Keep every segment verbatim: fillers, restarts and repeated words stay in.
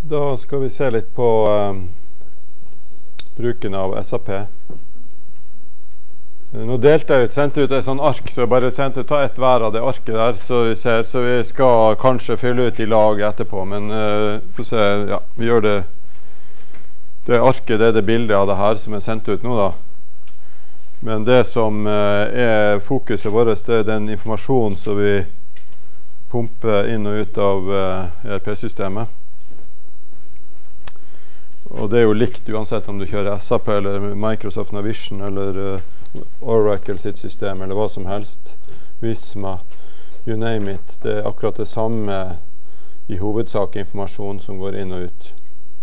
Da skal vi se litt på um, bruken av S A P. Nå delte jeg ut, sendte ut et sånn ark, så jeg bare sendte ta et hver av det arket der, så vi ser, så vi skal kanskje fylle ut i lag etterpå, men uh, få se, ja, vi gjør det, det arket, det er det bildet av det her som er sendt ut nå da. Men det som uh, er fokuset vårt, det er den informasjonen som vi pumper inn og ut av uh, E R P-systemet. Og det er jo likt uansett om du kjører S A P eller Microsoft Navision eller uh, Oracle sitt system eller hva som helst, Visma, you name it. Det er akkurat det samme i hovedsak informasjon som går inn og ut.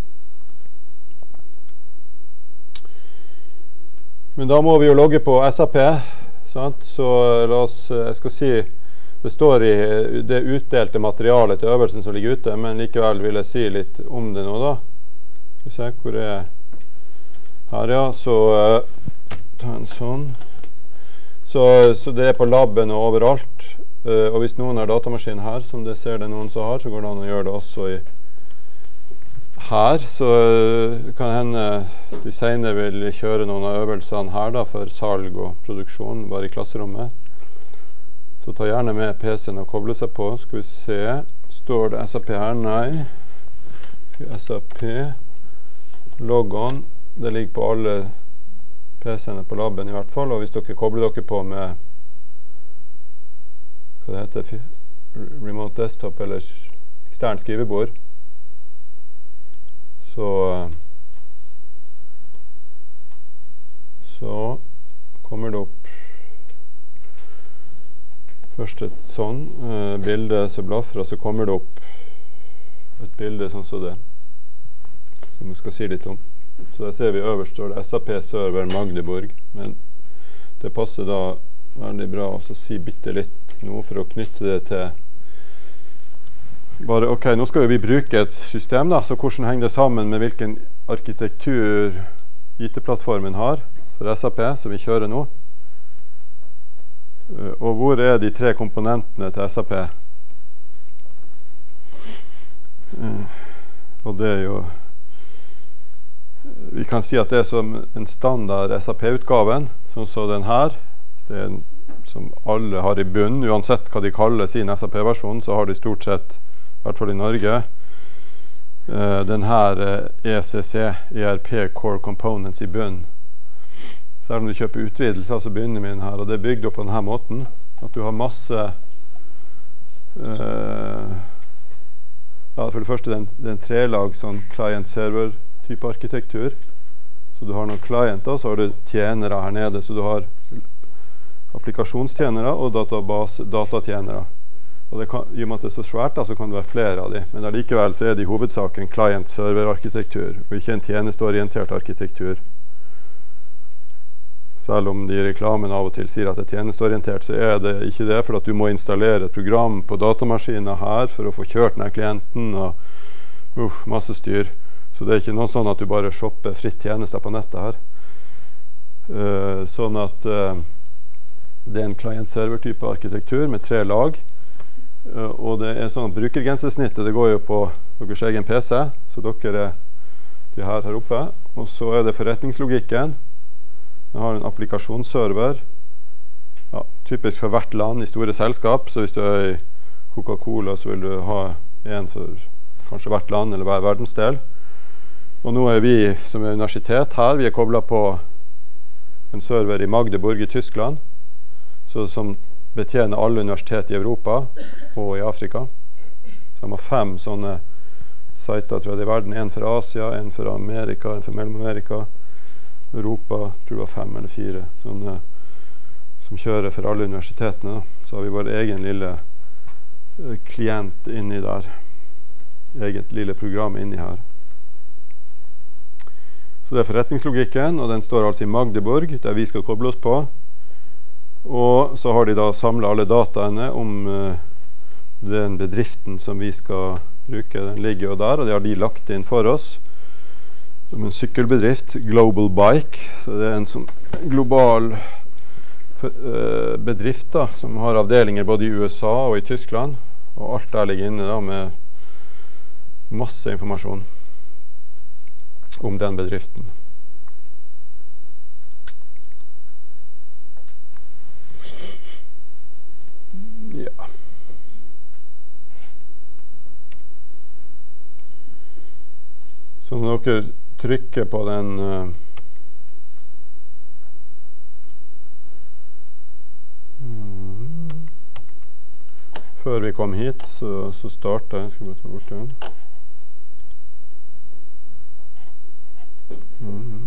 Men da må vi jo logge på S A P, sant? Så la oss, jeg skal si, det står i det utdelte materialet til øvelsen som ligger ute, men likevel vil jeg si litt om det nå da. Skal vi se hvor det er her, ja, så uh, ta en sånn. Så, så det er på labben og overalt, uh, og hvis noen har datamaskin her, som det ser det noen som har, så går det an å gjøre det også i her, så uh, kan hende de senere vil kjøre noen av øvelsene her da, for salg og produksjon, bare i klasserommet. Så ta gjerne med P C-en og koble seg på. Skal vi se, står det S A P her? Nei. S A P Logon, det ligger på alle P C-ene på labben i hvert fall, og hvis dere kobler dere på med hva det heter, remote desktop eller ekstern skrivebord, så så kommer det opp først et sånn uh, bilde som blaffer, og så kommer det opp et bilde sånn som det, som vi skal si litt om. Så der ser vi øverst står det S A P-server Magdeburg, men det passer da veldig bra å si bitte litt nå for å knytte det til bare, ok, nå skal vi bruke et system da, så hvordan henger det sammen med hvilken arkitektur I T-plattformen har for S A P som vi kjører nå, og hvor er de tre komponentene til S A P? Og det er jo, vi kan si at det er som en standard S A P-utgaven, sånn som den her. Det er en som alle har i bunn, uansett hva de kaller sin S A P-versjon, så har de stort sett, I hvert fall i Norge, uh, den her uh, E C C, E R P Core Components i bunn. Selv om du kjøper utvidelser, så begynner vi den her, og det er bygd opp på denne måten, at du har masse uh, ja, for det første, den, den trelag sånn client-server type arkitektur, så du har noen klienter, så har du tjenere her nede, så du har applikasjonstjenere og database, datatjenere, og det kan, i og med at det er så svært da, så kan det være flere av de, men allikevel så er det I hovedsak en client-server arkitektur, og ikke en tjenesteorientert arkitektur. Selv om de I reklamen av og til sier at det er tjenesteorientert, så er det ikke det, for at du må installere et program på datamaskinen her for å få kjørt denne klienten, og uh, masse styr. Så det er ikke noe sånn at du bare shopper fritt tjenester på nettet her. Uh, sånn at uh, det er en client-server-type arkitektur med tre lag. Uh, og det er sånn at brukergrensesnittet, det går jo på deres egen P C, så dere er de her her oppe. Og så er det forretningslogikken. Vi har en applikasjonsserver, ja, typisk for hvert land I store selskap, så hvis du er I Coca-Cola så vil du ha en for kanskje hvert land eller hver verdensdel. Og nå er vi som er universitet her, vi er koblet på en server I Magdeburg I Tyskland, så som betjener alle universitet I Europa og I Afrika. Så de har fem sånne sider, tror jeg, I verden, en for Asia, en for Amerika, en for Mellom-Amerika, Europa, tror det var fem eller fire, sånne som kjører for alle universitetene. Så har vi vår egen lille uh, klient inni der, eget lille program inni her. Så det er forretningslogikken, og den står altså I Magdeburg, der vi skal koble oss på. Og så har de da samlet alle dataene om uh, den bedriften som vi skal bruke. Den ligger jo der, og det har de lagt inn for oss. Som en sykkelbedrift, Global Bike. Så det er en sånn global uh, bedrift da, som har avdelinger både I U S A og I Tyskland. Og alt der ligger inne da med masse informasjon om den bedriften. Ja. Så når dere trykker på den uh, mm, før vi kom hit, så, så startet jeg. Skal vi ta bort den. Mm.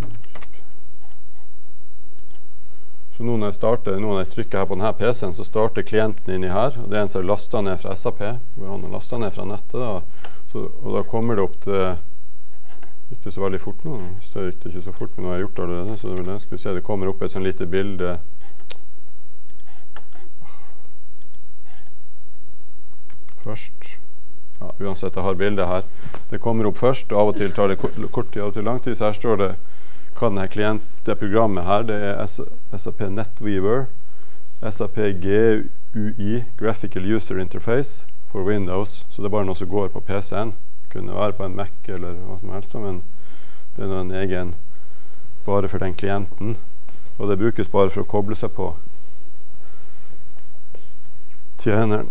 Så nå når jeg starter, nå når jeg trykker her på denne P C-en, så starter klienten inni her, og det er en som er lastet ned fra S A P, hvor han har lastet ned fra nettet, da. Så, og da kommer det opp til, ikke så veldig fort nå, så det gikk det ikke så fort, men nå har jeg gjort allerede, så det vil jeg, skal vi se, det kommer opp et sånn lite bilde. Først, ja, uansett jeg har bildet her, det kommer opp først, og av og til tar det kort tid, av og til lang tid, så her står det hva denne klient, det programmet her, det er S A P NetWeaver, S A P G U I, Graphical User Interface for Windows, så det er bare noe som går på P C-en, kunne være på en Mac eller hva som helst, men det er en egen bare for den klienten, og det brukes bare for å koble seg på tjeneren.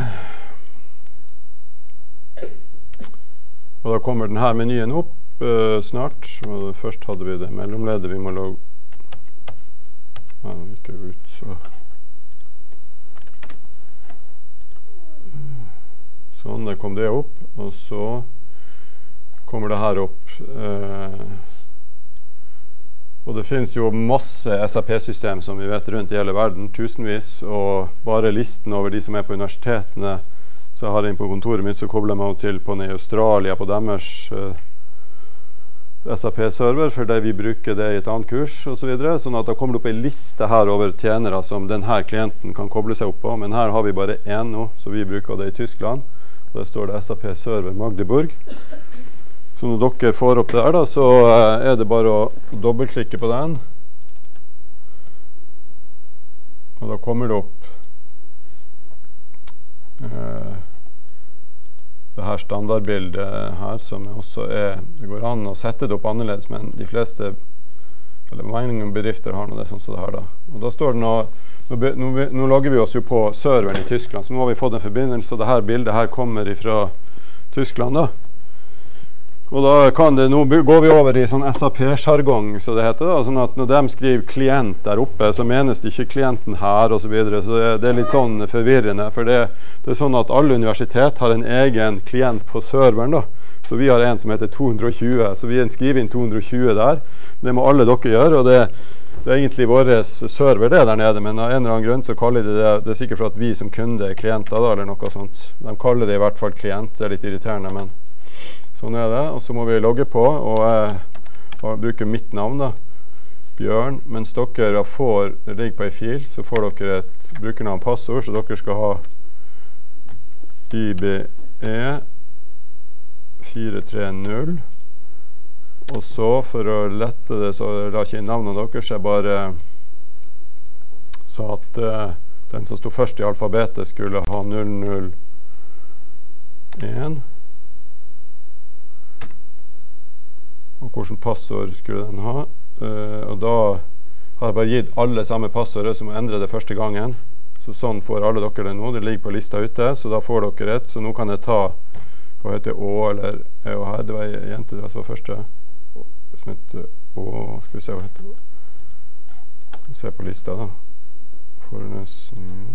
Og da kommer denne menyen opp uh, snart. Og først hadde vi det mellomledet. Vi må logge. Ja, det gikk jo ut, så. Sånn, der kom det opp. Og så kommer det her opp. Uh, og det finnes jo masse S A P-system som vi vet rundt i hele verden, tusenvis. Og bare listen over de som er på universitetene, så jeg har inn på kontoret mitt, så kobler jeg meg til på i Australia, på deres uh, S A P-server, fordi vi bruker det i et annet kurs, og så videre. Sånn at det kommer opp en liste her over tjenere som denne klienten kan koble seg opp på, men her har vi bare én nå, så vi bruker det i Tyskland. Og der står det S A P-server Magdeburg. Så når dere får opp det her, da, så uh, er det bare å dobbeltklikke på den. Og da kommer det opp Uh, det her standardbildet her som også er, det går an å sette det opp annerledes, men de fleste, eller mange bedrifter har noe det sånn som det her da. Og da står det nå, nå, nå, nå logger vi oss jo på serveren i Tyskland, så nå har vi fått en forbindelse, og det her bildet her kommer fra Tyskland da. Og da kan det, nå går vi over i sånn S A P-jargong, så det heter da, sånn at når de skriver klient der oppe, så menes det ikke klienten her og så videre, så det, det er litt sånn forvirrende, for det, det er sånn at alle universitet har en egen klient på serveren da, så vi har en som heter to hundre og tjue, så vi skriver inn to hundre og tjue der, det må alle dere gjøre, og det, det er egentlig vår server det der nede, men av en eller annen grunn så kaller de det, det er sikkert for at vi som kunde er klienter da, eller noe sånt, de kaller det i hvert fall klient, det er litt irriterende, men sånn er det, og så må vi logge på, og jeg bruker mitt navn da, Bjørn, mens dere får, det ligger på en fil, så får dere et brukernavn passord, så dere skal ha I B E fire tre null, og så for å lette det, så la ikke inn navnet deres, jeg bare sa at uh, den som stod først i alfabetet skulle ha null null en, og hvordan passord skulle den ha, uh, og da har jeg bare gitt alle samme passordet som må endre det første gangen, så sånn får alle dere det nå, det ligger på lista ute, så da får dere et, så nå kan jeg ta, hva heter Å, eller E og her, det var en jente, det var første, som heter Å, skal vi se hva heter, se på lista da, foreløsning,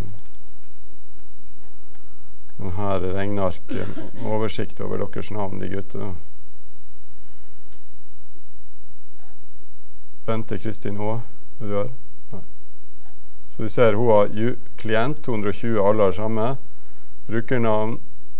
den her regnark, oversikt over deres navn, de gutter da. Bente Kristin H, er du her? Nei. Så vi ser hun har klient, to hundre og tjue, alle har samme. Brukernavn,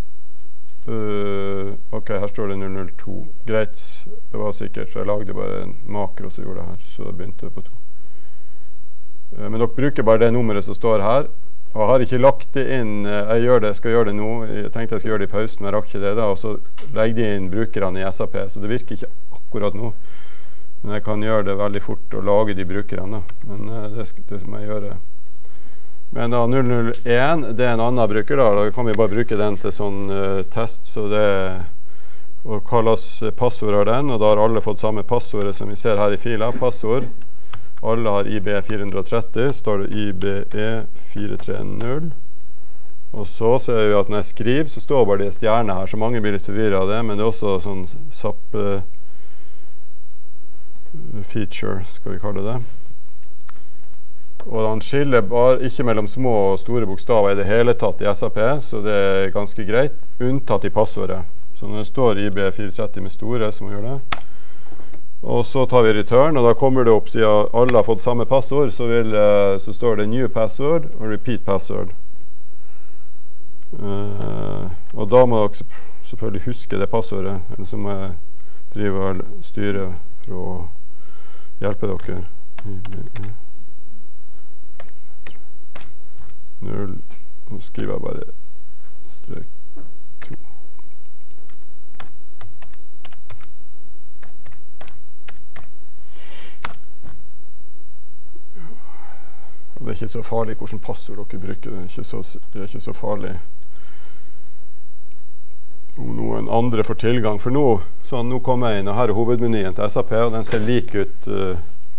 uh, ok, her står det null null to. Greit, det var sikkert, så jeg lagde bare en makro som gjorde det her, så det begynte på to. Uh, men dere bruker bare det nummeret som står her, og jeg har ikke lagt det inn, uh, jeg gjør det, skal gjøre det nå, jeg tenkte jeg skal gjøre det i pausen, men jeg rakk ikke det da, og så legger de inn brukerne i S A P, så det virker ikke akkurat nå. Men jeg kan gjøre det veldig fort og lage de brukerne, men uh, det, det må jeg gjøre. Men da null null en, det er en annen bruker da, da kan vi bare bruke den til sånn uh, test, så det, og hva slags passord har den, og da har alle fått samme passordet som vi ser her i fila, passord. Alle har I B E fire tre null, står det I B E fire tre null. Og så ser vi at når jeg skriver, så står bare det stjerne her, så mange blir litt forvirret av det, men det er også sånn S A P uh, feature, skal vi kalle det. Og han skiller bare ikke mellom små og store bokstaver i det hele tatt i S A P, så det er ganske greit, unntatt i passordet. Så når det står I B E fire tre null med store, så må vi gjøre det. Og så tar vi return, og da kommer det opp, siden alle har fått samme passord, så, vil, uh, så står det new password og repeat password. Uh, og da må dere selvfølgelig huske det passordet, eller så må jeg drive og styre for å hjelpe dere. null, nå skriver jeg bare strek to. Det er ikke så farlig hvordan passord dere bruker, det er ikke så, det er ikke så farlig om noen andre får tilgang, for nå, så nå kommer jeg inn, og her er hovedmenyen til S A P, og den ser lik ut uh,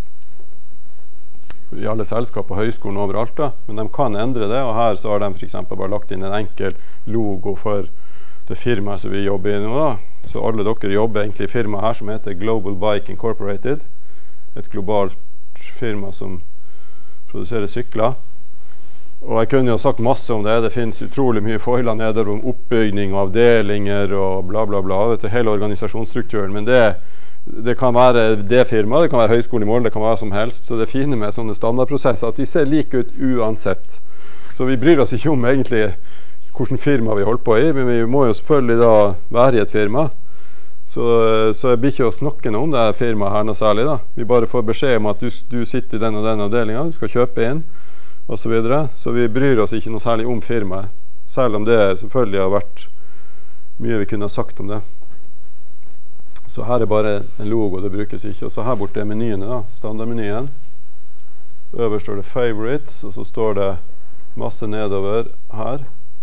i alle selskap og høyskolen overalt da, men de kan endre det, og her så har de for eksempel bare lagt inn en enkel logo for det firmaet som vi jobber i nå da, så alle dere jobber egentlig i firmaet her som heter Global Bike Incorporated, et globalt firma som produserer sykler. Og jeg kunne jo sagt masse om det, det finnes utrolig mye foiler neder om oppbygning og avdelinger og bla bla bla, vet du, hele organisasjonsstrukturen, men det det kan være det firmaet, det kan være høyskolen i mål, det kan være som helst, så det fine med sånne standardprosesser at de ser like ut uansett. Så vi bryr oss ikke om egentlig hvilken firma vi holder på i, men vi må jo selvfølgelig da være i et firma. Så, så jeg blir ikke å snakke noe om det firmaet her noe særlig da. Vi bare får beskjed om at du, du sitter i den og den avdelingen, du skal kjøpe inn, og så videre. Så vi bryr oss ikke noe særlig om firmaet, selv om det selvfølgelig har vært mye vi kunne ha sagt om det. Så her er bare en logo, det brukes ikke. Og så her borte er menyene da, standardmenyen. Øverst står det favorites, og så står det masse nedover her.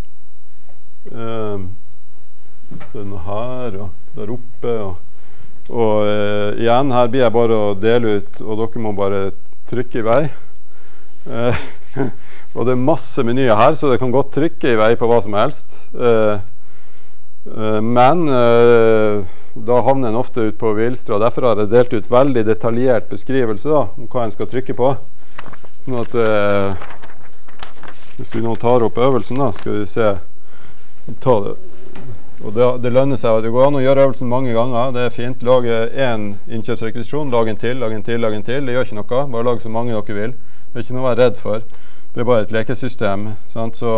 Um, så er det noe her, og der oppe. Og, og uh, igjen, her blir jeg bare å dele ut, og dere må bare trykke i vei. Uh, og det er masse menyer her, så det kan godt trykke i vei på hva som helst. Uh, uh, men... Uh, da havner en ofte ut på Vilstra, og derfor har jeg delt ut veldig detaljert beskrivelse da, om hva en skal trykke på. Sånn at eh, hvis vi nå tar opp øvelsen da, skal vi se ta det. Og det, det lønner seg, det går an å gjøre øvelsen mange ganger, det er fint. Lage en innkjøpsrekvisisjon, lag en til, lag en til, lag en til, det gjør ikke noe, bare lag så mange dere vil. Det er ikke noe å være redd for, det er bare et lekesystem, sant? Så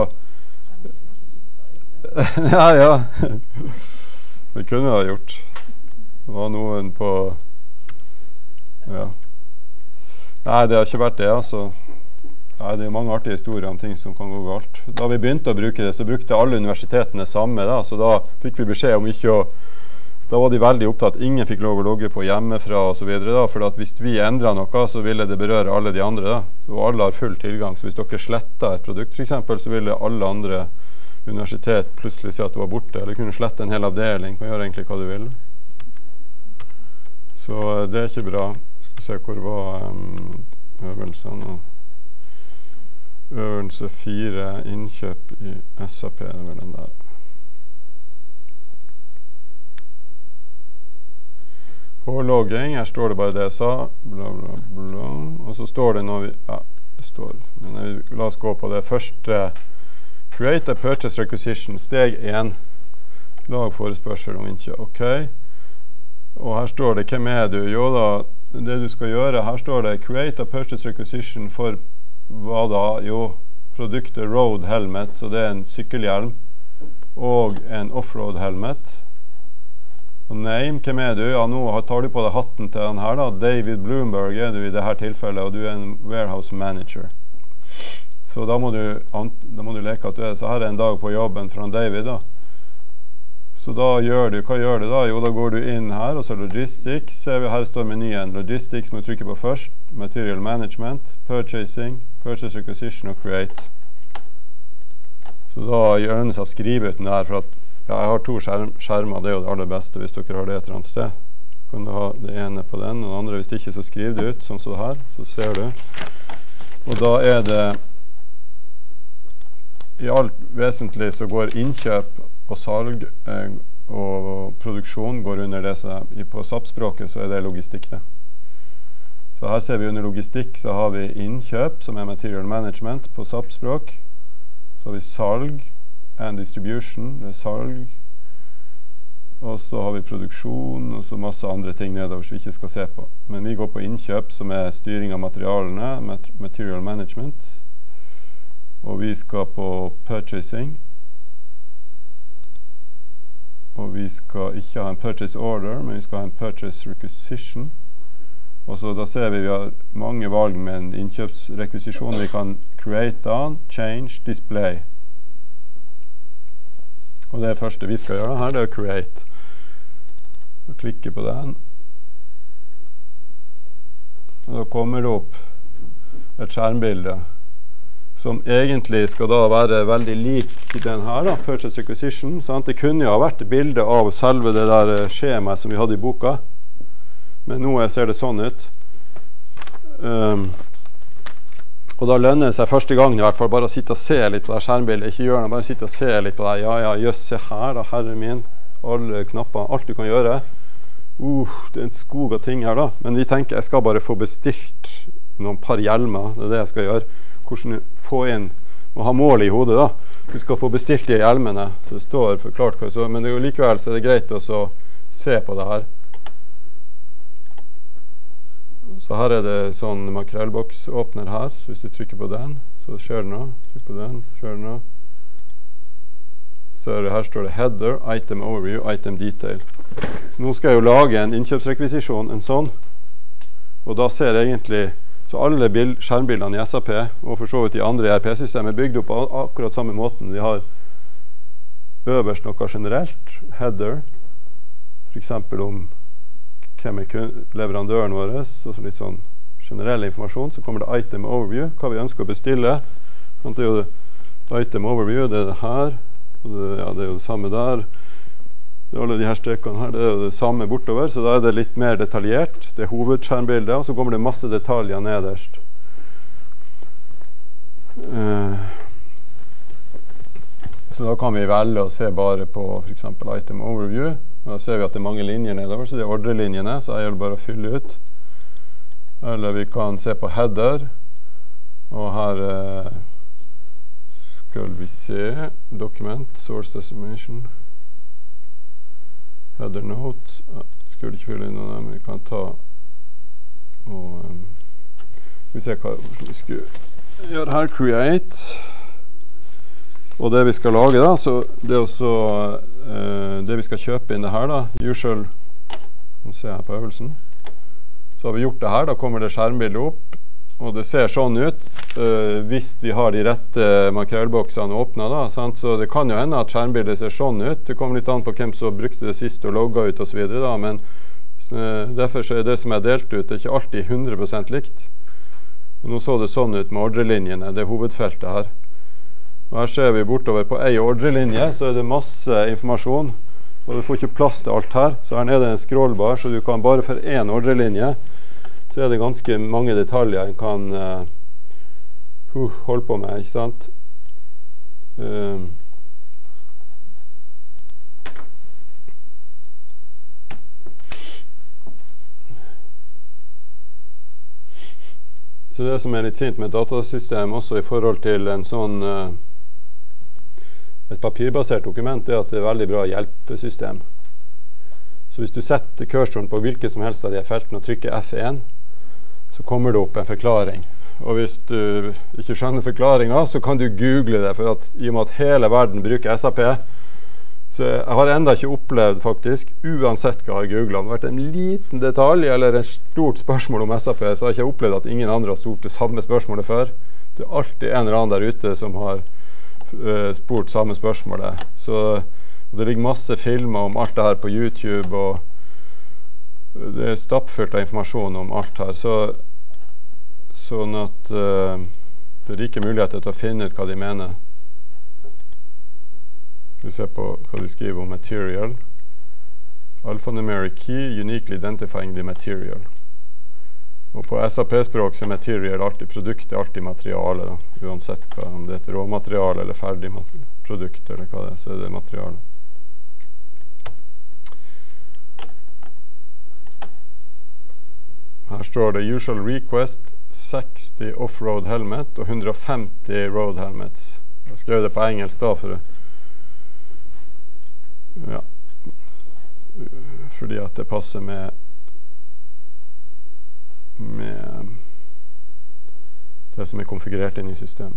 ja, ja. Det kunne jeg ha gjort. Det var noen på ja. Nei, det har ikke vært det, altså. Nei, det er mange artige historier om ting som kan gå galt. Da vi begynte å bruke det, så brukte alle universitetene samme, da, så da fikk vi beskjed om ikke å da var de veldig opptatt, ingen fikk lov å logge på hjemmefra og så videre da, for at hvis vi endret noe, så ville det berøre alle de andre da, og alle har full tilgang, så hvis dere sletter et produkt for eksempel, så ville alle andre universitet plutselig si at du var borte, eller kunne slette en hel avdeling, kan gjøre egentlig hva du vil. Så det er ikke bra. Skal vi se hvor var um, øvelsene. Øvelse fire, innkjøp i S A P, det var den der. Pålogging, her står det bare det jeg sa, bla bla bla, og så står det når vi, ja, det står, men la oss gå på det første. Create a purchase requisition, steg én, lag forespørsel om innkjøp, ok, og her står det, hvem er du? Jo da, det du skal gjøre, her står det, create a purchase requisition for hva da? Jo, produktet road helmet, så det er en sykkelhjelm, og en offroad helmet, og name, hvem er du? Ja, nå tar du på deg hatten til den her da, David Bloomberg er du i dette tilfellet, og du er en warehouse manager. Så da må, du, da må du leke at du er, så her er en dag på jobben fra David da. Så da gjør du, hva gjør du da? Jo, da går du inn her, og så logistics, ser vi her står menyen, logistics må du trykke på først, material management, purchasing, purchase requisition og create. Så da gjør den seg å skrive ut den der, for at Ja, jeg har to skjerm, skjermer, det er jo det aller beste hvis dere har det et eller annet sted. Kan du ha det ene på den, og det andre hvis ikke så skriv det ut, sånn som det her, så ser du. Og da er det, i alt vesentlig så går innkjøp og salg eh, og produksjon går under det, så på S A P-språket så er det logistikk det. Så her ser vi under logistikk så har vi innkjøp, som er material management på S A P-språk. Så har vi salg and distribution, det er salg. Og så har vi produksjon, og så masse andre ting nedover som vi ikke skal se på. Men vi går på innkjøp, som er styring av materialene, material management. Og vi skal på purchasing. Og vi skal ikke ha en purchase order, men vi skal ha en purchase requisition. Og så da ser vi vi har mange valg med en innkjøpsrekvisisjon. Vi kan create on, change, display. Og det første vi skal gjøre her, det er create. Og klikke på den. Og da kommer det opp et skjermbilde som egentlig skal da være veldig lik den her, da, purchase requisition. Sant? Det kunne jo ha vært et bilde av selve det der skjemaet som vi hadde i boka. Men nå ser det sånn ut. Um, og da lønner det seg første gangen i hvert fall bare å sitte og se litt på det skjermbildet. Ikke gjøre noe, bare sitte og se litt på det. Ja, ja, jøss, se her da, herre min. Alle knapper, alt du kan gjøre. Uh, det er en skog av ting her da. Men vi tenker, jeg skal bare få bestilt noen par hjelmer. Det er det jeg skal gjøre. Hvordan få inn, og ha mål i hodet da. Du skal få bestilt de hjelmene, så det står forklart hva det står. Men det er jo likevel så er det greit også å se på det her. Så her er det sånn makrellboksåpner her, så hvis du trykker på den, så skjer det noe. Trykk på den, skjer det noe. Så her står det header, item overview, item detail. Nå skal jeg jo lage en innkjøpsrekvisisjon, en sånn. Og da ser jeg egentlig, så alle skjermbildene i S A P, og for så vidt i andre E R P-systemer, er bygd opp på akkurat samme måten. Vi har øverst noe generelt, header, for eksempel om hvem er leverandøren vår, og så litt sånn generell informasjon. Så kommer det item overview, hva vi ønsker å bestille. Det er jo det, item overview, det er det her, og det, ja, det er jo det samme der. Det er alle de her strekene her, det er jo det samme bortover, så da er det litt mer detaljert. Det er hovedskjermbildet, og så kommer det masse detaljer nederst. Uh, så da kan vi velge å se bare på for eksempel item overview. Da ser vi at det er mange linjer nedover, så det er ordrelinjene, så jeg gjelder bare å fylle ut. Eller vi kan se på header, og her eh, skal vi se document, source estimation, header note, ja, skulle ikke fylle inn noe der, men vi kan ta og um, vi ser hva vi skal gjøre her, create. Og det vi skal lage da, så det er også uh, det vi skal kjøpe inn det her da, usual, nå ser jeg her på øvelsen, så har vi gjort det her, da kommer det skjermbildet opp, og det ser sånn ut uh, hvis vi har de rette makrellboksene åpnet da, sant? Så det kan jo hende at skjermbildet ser sånn ut, det kommer litt an på hvem som brukte det sist og logget ut og så videre da, men uh, derfor så er det som er delt ut, det er ikke alltid hundre prosent likt. Nå så det sånn ut med ordrelinjene, det er hovedfeltet her. Og her ser vi bortover på en ordrelinje, så er det masse informasjon, og du får ikke plass til alt her. Så her nede er en scrollbar, så du kan bare for en ordrelinje, så er det ganske mange detaljer en kan uh, uh, holde på med, ikke sant? Um, så det som er litt fint med datasystem, også i forhold til en sånn uh, et papirbasert dokument, er at det er veldig bra hjelpesystem. Så hvis du setter kursoren på hvilket som helst av de feltene og trykker F en, så kommer det opp en forklaring. Og hvis du ikke skjønner forklaringen, så kan du google det, for at, i og med at hele verden bruker S A P, så jeg har enda ikke opplevd faktisk, uansett hva jeg har googlet, det har vært en liten detalj eller en stort spørsmål om S A P, så har jeg ikke opplevd at ingen andre har stort det samme spørsmålet før. Det er alltid en eller annen der ute som har spurt samme spørsmålet. Så det ligger masse filmer om alt det her på YouTube, og det er stappfullt av informasjon om alt her. Så, sånn at uh, det er like muligheter til å finne ut hva de mener. Skal vi se på hva de skriver om material. Alphanumeric key, uniquely identifying the material. Og på S A P-språk så er material alltid produkt, er alltid materiale da. Uansett hva, om det er et råmateriale eller ferdig produkt eller hva det er, så er det materiale. Her står det usual request seksti off-road helmet og hundre og femti road helmets. Jeg skrev det på engelsk da for ja, fordi at det passer med med det som er konfigurert inn i systemet.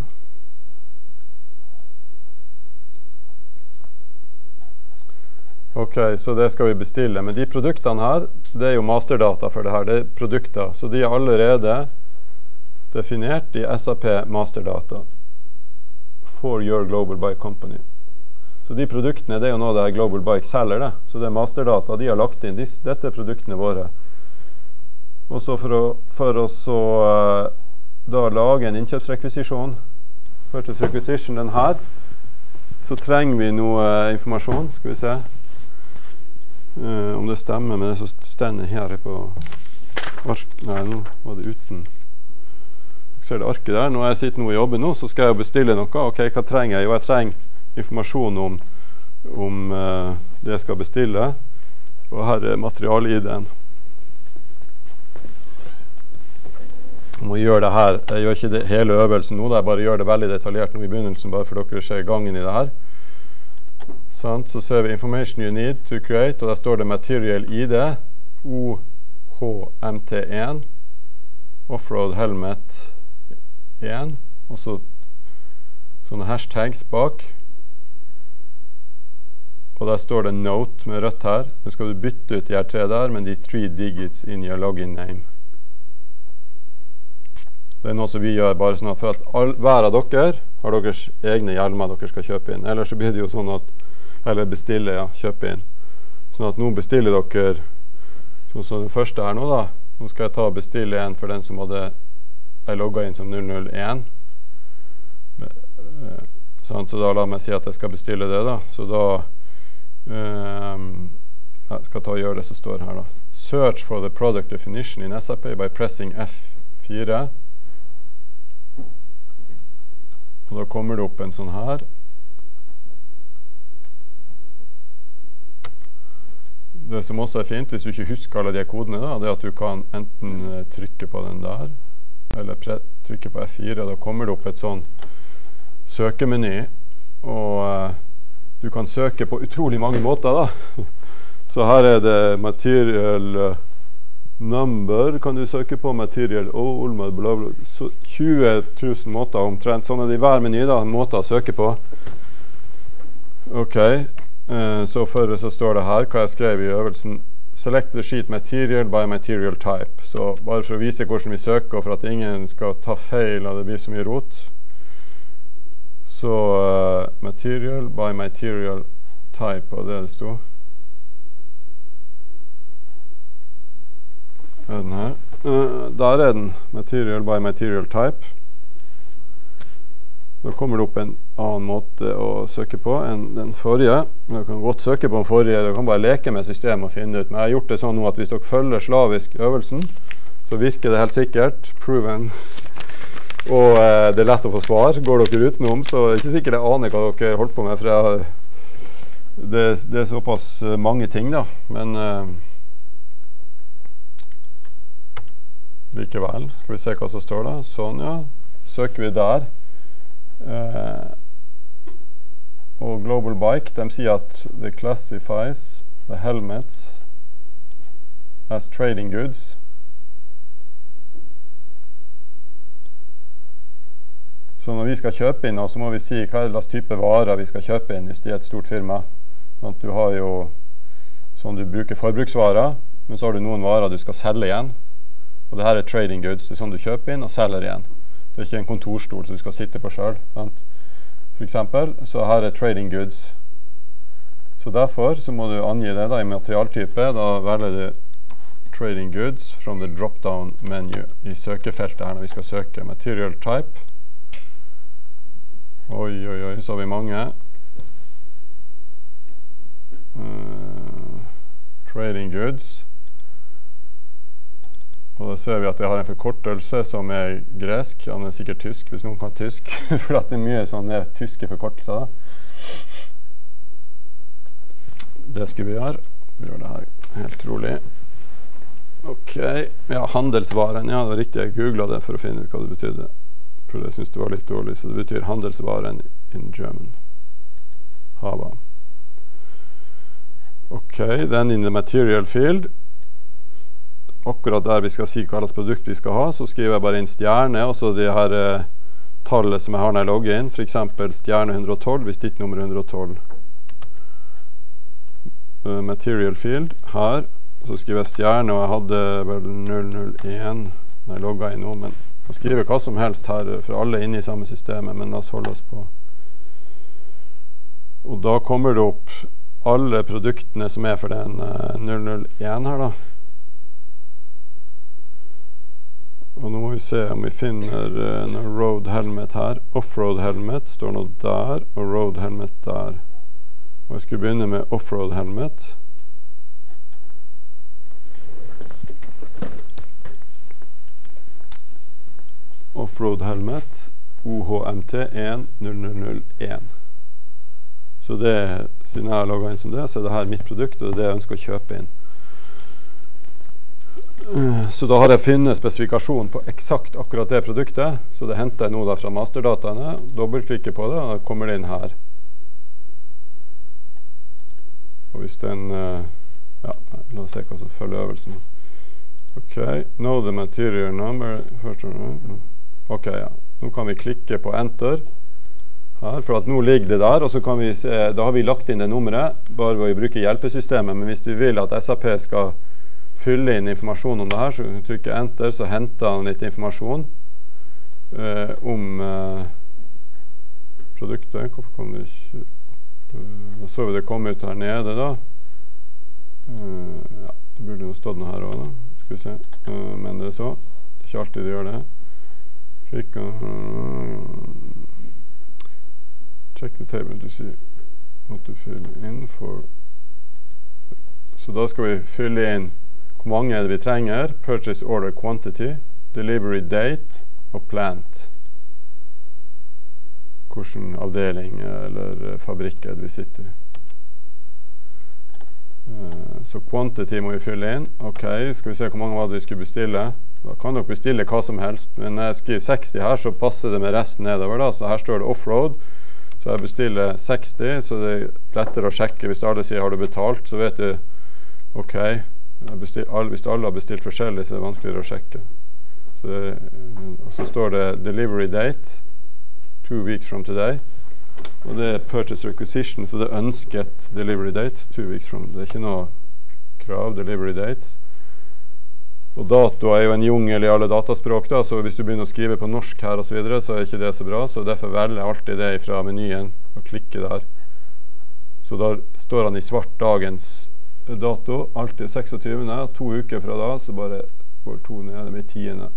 Ok, så det skal vi bestille. Men de produktene her, det er jo masterdata for det her. Det er produkter, så de er allerede definert i S A P masterdata for your Global Bike Company. Så de produktene, det er jo noe der Global Bike selger det. Så det er masterdata, de har lagt inn. Dette er produktene våre. Og så for å, for å så, uh, da lage en innkjøpsrekvisisjon, purchase requisition, den her, så trenger vi noe uh, informasjon, skal vi se. Uh, om det stemmer med det som stender her på ark. Nei, nå var det uten. Ser det arket der? Når jeg sitter nå i jobben nå, så skal jeg bestille noe. Ok, hva trenger jeg? Jo, jeg trenger informasjon om, om uh, det jeg skal bestille. Og her er material-I D-en. Jeg må gjøre det her. Jeg gjør ikke det hele øvelsen nå, jeg bare gjør det veldig detaljert nå i begynnelsen, bare for dere ser gangen i det her. Sånn, så ser vi information you need to create, og der står det material I D, O H M T one, offroad helmet one, og så sånne hashtags bak. Og der står det note med rødt her. Nå skal du bytte ut de her tre der, men de three digits in your login name. Det er noe som vi gjør bare sånn at for at all, hver av dere har deres egne hjelmer dere skal kjøpe inn. Ellers så blir det jo sånn at, eller bestille, ja, kjøpe inn. Sånn at nå bestiller dere, sånn som det første her nå da, nå skal jeg ta og bestille en for den som hadde, jeg logget inn som null null one. Sånn, så da la meg si at jeg skal bestille det da. Så da, um, jeg skal ta og gjøre det som står her da. Search for the product definition in S A P by pressing F four. Og da kommer det opp en sånn her. Det som også er fint, hvis du ikke husker alle de kodene da, det er at du kan enten uh, trykke på den der, eller trykke på F four, og da kommer det opp et sånn søkemeny, og uh, du kan søke på utrolig mange måter da. Så her er det material uh, number, kan du søke på material all, bla bla bla, så tjue tusen måter omtrent, sånn er det i hver meny da, måter å søke på. Ok, uh, så før så står det her, hva jeg skrev i øvelsen, select the sheet material by material type, så bare for å vise hvordan vi søker, og for at ingen skal ta feil, og det blir så mye rot, så uh, material by material type, og det det stod. Er den her. Uh, der er den. Material by material type. Da kommer det opp en annen måte å søke på enn den forrige. Du kan godt søke på den forrige, du kan bare leke med systemet og finne ut. Men jeg har gjort det sånn nå at hvis dere følger slavisk øvelsen, så virker det helt sikkert. Proven. Og uh, det er lett å få svar. Går dere utenom, så er det ikke sikkert jeg aner hva dere holdt på med, for jeg, det, det er såpass mange ting da. Men uh, likevel, skal vi se hva som står da. Sånn, ja. Søker vi der. Uh, og Global Bike, de sier at det classifies the helmets as trading goods. Så når vi skal kjøpe inn, så må vi si hva slags type varer vi skal kjøpe inn hvis det er et stort firma. Sånn at du har jo, sånn du bruker forbruksvarer, men så har du noen varer du skal selge igjen. Og det her er trading goods, det er sånn du kjøper inn og selger igjen. Det er ikke en kontorstol som du skal sitte på selv. Sant? For eksempel, så her er trading goods. Så derfor så må du angi det da i materialtype. Da velger du trading goods from the drop-down menu i søkefeltet her når vi skal søke material type. Oi, oi, oi, så har vi mange. trading goods. Og da ser vi at jeg har en forkortelse som er gresk. Han er sikkert tysk, hvis noen kan tysk. For at det er mye sånne tyske forkortelser da. Det skulle vi gjøre. Vi gjør det her helt rolig. Ok, ja, handelsvaren. Ja, det var riktig. Jeg googlet det for å finne ut hva det betydde. For jeg synes det var litt dårlig, så det betyr handelsvaren in German. Hava. Ok, then in the material field, akkurat der vi skal si hva slags produkt vi skal ha, så skriver jeg bare inn stjerne, og så de her eh, tallet som jeg har når jeg logger inn, for eksempel stjerne one hundred twelve, hvis ditt nummer er one hundred twelve. Uh, material field, her, så skriver jeg stjerne, og jeg hadde vel null null one når jeg logget inn nå, men jeg kan skrive hva som helst her, for alle er inne i samme systemet, men la oss holde oss på. Og da kommer det opp alle produktene som er for den uh, null null one her da. Og nå må vi se om vi finner uh, en road helmet her. Offroad helmet står nå der, og road helmet der. Og jeg skulle begynne med offroad helmet. Offroad helmet, O H M T one null null null one. Så det, siden jeg har logget inn som det, så er det her mitt produkt, og det er det jeg ønsker å kjøpe inn. Så da har jeg funnet spesifikasjon på eksakt akkurat det produktet, så det henter jeg nå da fra masterdataene, dobbeltklikker på det, og da kommer det inn her. Og hvis den, ja, la oss se hva som følger øvelsen. Ok, know the material number, ok, ja, nå kan vi klikke på enter her, for at nå ligger det der, og så kan vi se, da har vi lagt inn det nummeret, bare ved å bruke hjelpesystemet, men hvis du vil at S A P skal fylle inn informasjon om det her, så trykker jeg enter, så henter han litt informasjon eh, om eh, produktet. Hvorfor kom det ikke? Da så vi det komme ut her nede da. Uh, ja, det burde jo stått noe her også da. Skal vi se. Uh, men det er så. Det er ikke alltid det gjør det. Klikk uh, check the table to see what to fill in for. Så da skal vi fylle inn hvor mange er det vi trenger. Purchase order quantity, delivery date og plant. Hvilken avdeling eller fabrikk er det vi sitter i. Uh, så quantity må vi fylle inn. Ok, skal vi se hvor mange var det vi skulle bestille. Da kan dere bestille hva som helst, men når jeg skriver seksti her, så passer det med resten nedover da. Så her står det offroad, så jeg bestiller seksti, så det er lettere å sjekke. Hvis alle sier har du betalt, så vet du, ok, all, hvis alle har bestilt forskjellig, så er det vanskeligere å sjekke. Så det, og så står det delivery date, two weeks from today, og det er purchase requisition, så det er ønsket delivery date, two weeks from, det er ikke noe krav, delivery dates. Og dato er jo en jungel i alle dataspråk da, så hvis du begynner å skrive på norsk her og så videre, så er ikke det så bra, så derfor velger jeg alltid det fra menyen og klikker der. Så da står han i svart dagens dato, alltid tjueseks, to uker fra da, så bare går to ned, det blir tiende.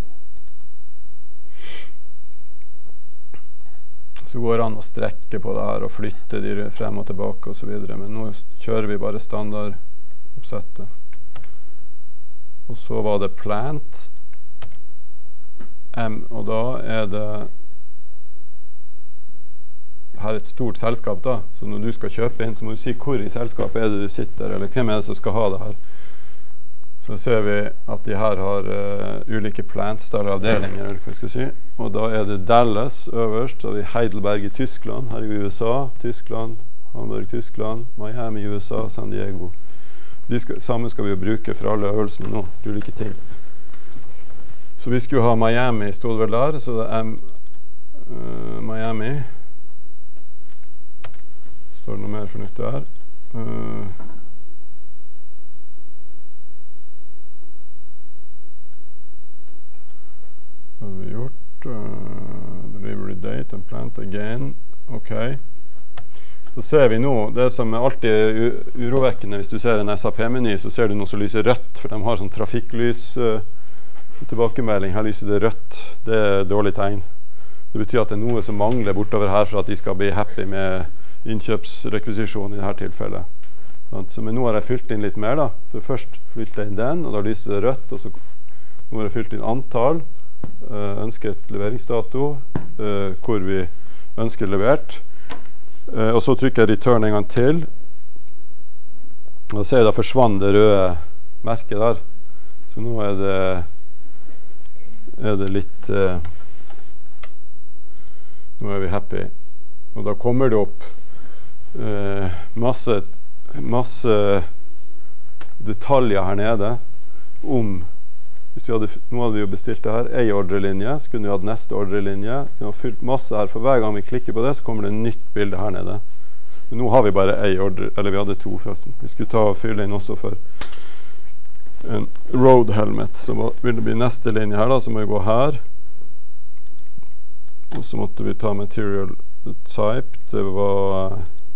Så går han å strekke på det her og flytte de frem og tilbake og så videre, men nå kjører vi bare standardoppsettet. Og så var det plant M, og da er det her et stort selskap da, så når du skal kjøpe inn, så må du si hvor i selskapet er det du sitter, eller hvem er det som skal ha det her. Så ser vi at de her har uh, ulike plants, eller avdelinger, eller hva jeg skal si. Og da er det Dallas øverst, så har vi Heidelberg i Tyskland, her i U S A, Tyskland, Hamburg, Tyskland, Miami i U S A, San Diego. De skal, sammen skal vi jo bruke for alle øvelsene nå, ulike ting. Så vi skulle ha Miami, stod vel der, så det er M, uh, Miami. Står det noe mer fornytt der? Uh, Hva har vi gjort? Uh, delivery date and plant again. Ok. Så ser vi nå, det som er alltid urovekkende hvis du ser en S A P-meny, så ser du noe som lyser rødt, for de har sånn trafikklys uh, tilbakemelding. Her lyser det rødt. Det er dårlig tegn. Det betyr at det er noe som mangler bortover her for at de skal bli happy med innkjøpsrekvisisjon i dette tilfellet. Så, men nå har jeg fylt inn litt mer da. For først flytter jeg inn den, og da lyser det rødt, og så nå har jeg fylt inn antall, uh, ønsket leveringsdato, uh, hvor vi ønsker levert. Uh, og så trykker jeg return en gang til. Og da ser jeg da forsvant det røde merket der. Så nå er det, er det litt, uh, nå er vi happy. Og da kommer det opp uh, masse, masse detaljer her nede om, hvis vi hadde, nå hadde vi jo bestilt det her, en ordrelinje, så kunne vi hatt neste ordrelinje, kunne ha fylt masse her, for hver gang vi klikker på det, så kommer det en nytt bilde her nede. Men nå har vi bare en ordre, eller vi hadde to forresten. Vi skulle ta og fylle inn også for en road helmet, så vil det bli neste linje her da, så må vi gå her. Og så måtte vi ta material type, det var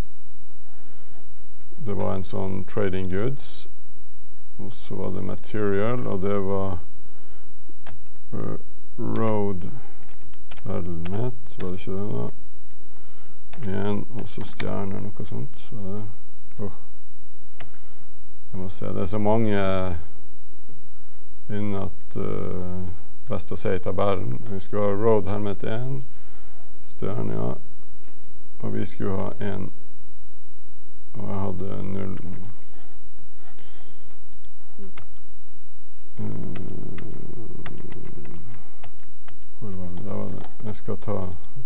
det var en sånn trading goods, og så var det material, og det var uh, road helmet, var det ikke det da? En, og så stjerner, noe sånt. Så det, oh. Jeg må se, det er så mange innen at uh, best å se i tabellen. Vi skulle ha road helmet en, stjerne, ja. Og vi skulle ha en, og jeg hadde null. Uh, hvor var det? Da var det? Jeg skal ta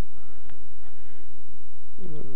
uh,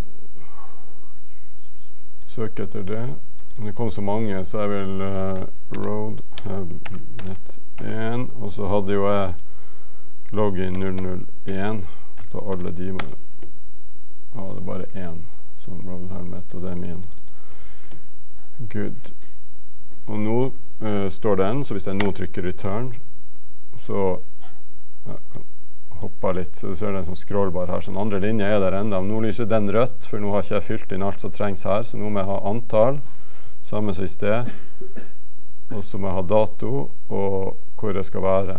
søke etter det. Men det kom så mange, så jeg vil uh, road helmet en, og så hadde jo jeg login null null en, ta alle de med. Ja, det er bare én sånn road helmet, og det er min. Good. Og nå uh, står den, så hvis jeg nå trykker return, så jeg kan hoppe litt, så du ser det en sånn scrollbar her, sånn andre linje er der enda. Nå lyser den rødt, for nå har ikke jeg fylt inn alt som trengs her, så nå må jeg ha antall, samme som i sted, og så må jeg ha dato, og hvor jeg skal være.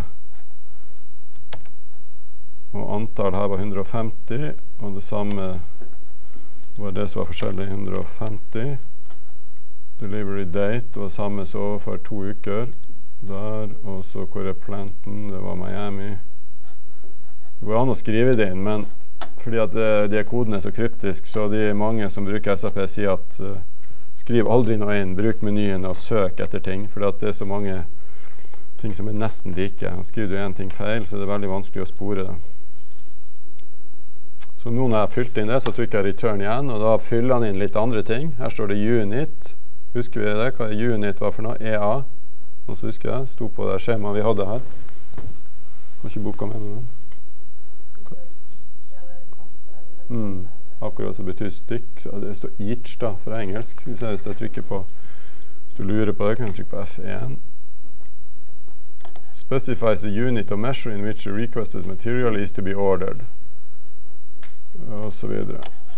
Og antall her var hundre og femti, og det samme var det som var forskjellig, hundre og femti. Delivery date var samme så for to uker der, og så hvor er planten, det var Miami. Det går an å skrive det inn, men fordi at det, de kodene er så kryptiske, så de mange som bruker S A P sier at uh, skriv aldri noe inn, bruk menyen og søk etter ting, fordi at det er så mange ting som er nesten like. Skriver du en ting feil, så er det veldig vanskelig å spore det. Så nå når jeg har fylt inn det, så trykker jeg return igjen, og da fyller han inn litt andre ting. Her står det unit. Husker vi det? Hva unit var for noe? E A. Nå så husker jeg, sto på det skjemaet vi hadde her. Har ikke boka med den. Mm. Akkurat så betyr stykk. Det står each da, fra engelsk. Hvis jeg, hvis jeg trykker på, hvis du lurer på det, kan du trykke på F en. Specifies the unit of measure in which the requested material is to be ordered. Og så videre.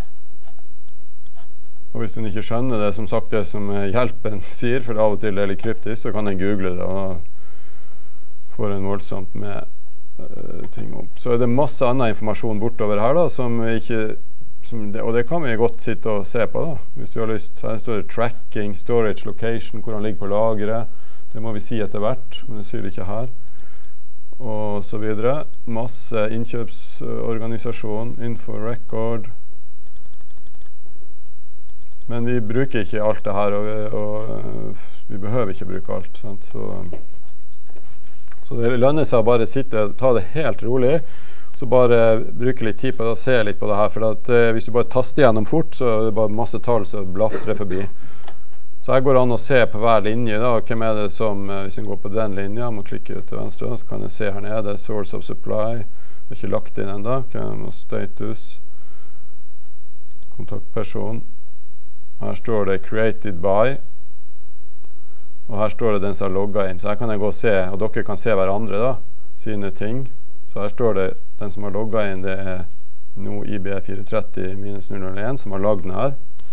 Og hvis den ikke skjønner det, som sagt det som hjelpen sier, for av og til er det litt kryptisk, så kan den google det og får en voldsomt med uh, ting opp. Så er det masse annen informasjon bortover her da, som ikke, som det, og det kan vi godt sitte og se på da, hvis du har lyst. Her står det tracking, storage location, hvor han ligger på lageret. Det må vi si etter hvert, men det sier det ikke her. Og så videre. Masse innkjøpsorganisasjon, info record. Men vi bruker ikke alt det her, og vi, og vi behøver ikke bruke alt. Sant? Så, så det lønner seg å bare sitte og ta det helt rolig, så bare bruke litt tid på det og se litt på det her, for at, eh, hvis du bare taster gjennom fort, så er det bare masse tall som blafrer forbi. Så her går det an å se på hver linje da, hvem er det som, hvis jeg går på den linja, må klikke til venstre, så kan jeg se her nede, source of supply, det er ikke lagt inn enda, okay, status, kontaktperson, her står det created by, og her står det den som har logget inn, så her kan jeg gå og se, og dere kan se hverandre da, sine ting, så her står det, den som har logget inn, det er nå I B fire tretti minus null null en, som har lagd den her,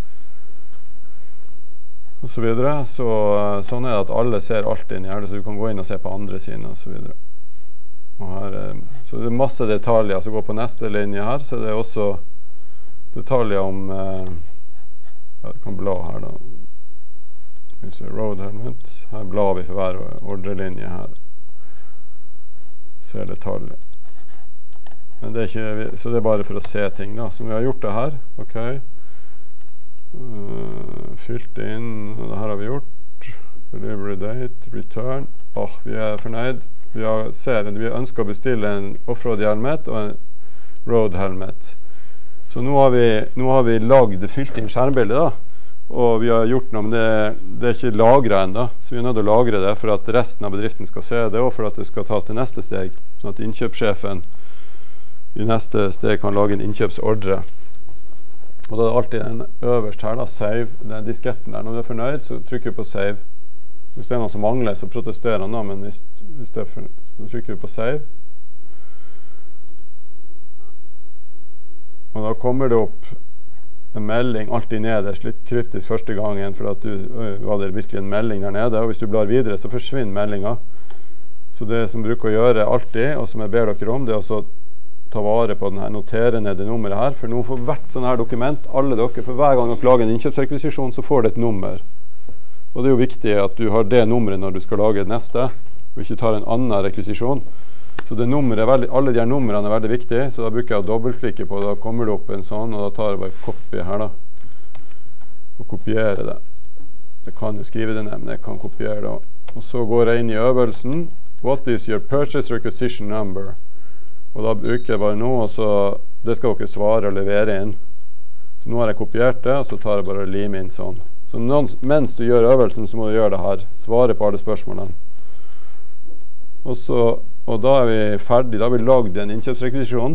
og så videre, så sånn er det at alle ser alt inn i her, så du kan gå inn og se på andre sine og så videre. Og her er, så det er masse detaljer, så går på neste linje her, så det er også detaljer om, eh, ja, du kan bla her da, vi se, road helmet. Her blar vi for hver ordrelinje her. Ser detaljer. Men det er ikke, så det er bare for å se ting da. Så vi har gjort det her. Ok. Uh, fylt inn, det her har vi gjort. Delivery date, return. Åh, oh, vi er fornøyd. Vi, har, ser, vi ønsker å bestille en offroad helmet og en road helmet. Så nå har vi, nå har vi lagd, fylt inn skjermbildet da. Og vi har gjort noe, men det, det er ikke lagret enda. Så vi er nødt til å lagre det for at resten av bedriften skal se det, og for at det skal tas til neste steg. Sånn at innkjøpssjefen i neste steg kan lage en innkjøpsordre. Og da er det alltid en øverst her da, save, den disketten der. Når du er fornøyd, så trykker du på save. Hvis det er noe som mangler, så protesterer han da, men hvis, hvis det er fornøyd, så trykker du på save. Og da kommer det opp en melding alltid nederst, litt kryptisk første gangen, for at du, øy, var det virkelig en melding der nede, og hvis du blar videre, så forsvinner meldingen. Så det som bruker å gjøre alltid, og som jeg ber dere om, det er å ta vare på denne, notere ned det nummeret her, for nå for hvert sånn her dokument, alle dere, for hver gang dere lager en innkjøpsrekvisisjon, så får det et nummer. Og det er jo viktig at du har det nummeret når du skal lage det neste, og ikke tar en annen rekvisisjon. Så det nummeret er veldig, alle de her nummerene er veldig viktige, så da bruker jeg å dobbeltklikke på, da kommer det opp en sånn, og da tar jeg bare copy her da, og kopiere det. Jeg kan jo skrive det ned, men jeg kan kopiere det. Og så går jeg inn i øvelsen, what is your purchase requisition number? Og da bruker jeg bare noe, og så, det skal dere svare og levere inn. Så nå har jeg kopiert det, og så tar jeg bare og limer inn sånn. Så noen, mens du gjør øvelsen, så må du gjøre det her, svare på alle spørsmålene. Og så Og da er vi ferdig, da har vi lagd en innkjøpsrekvisisjon.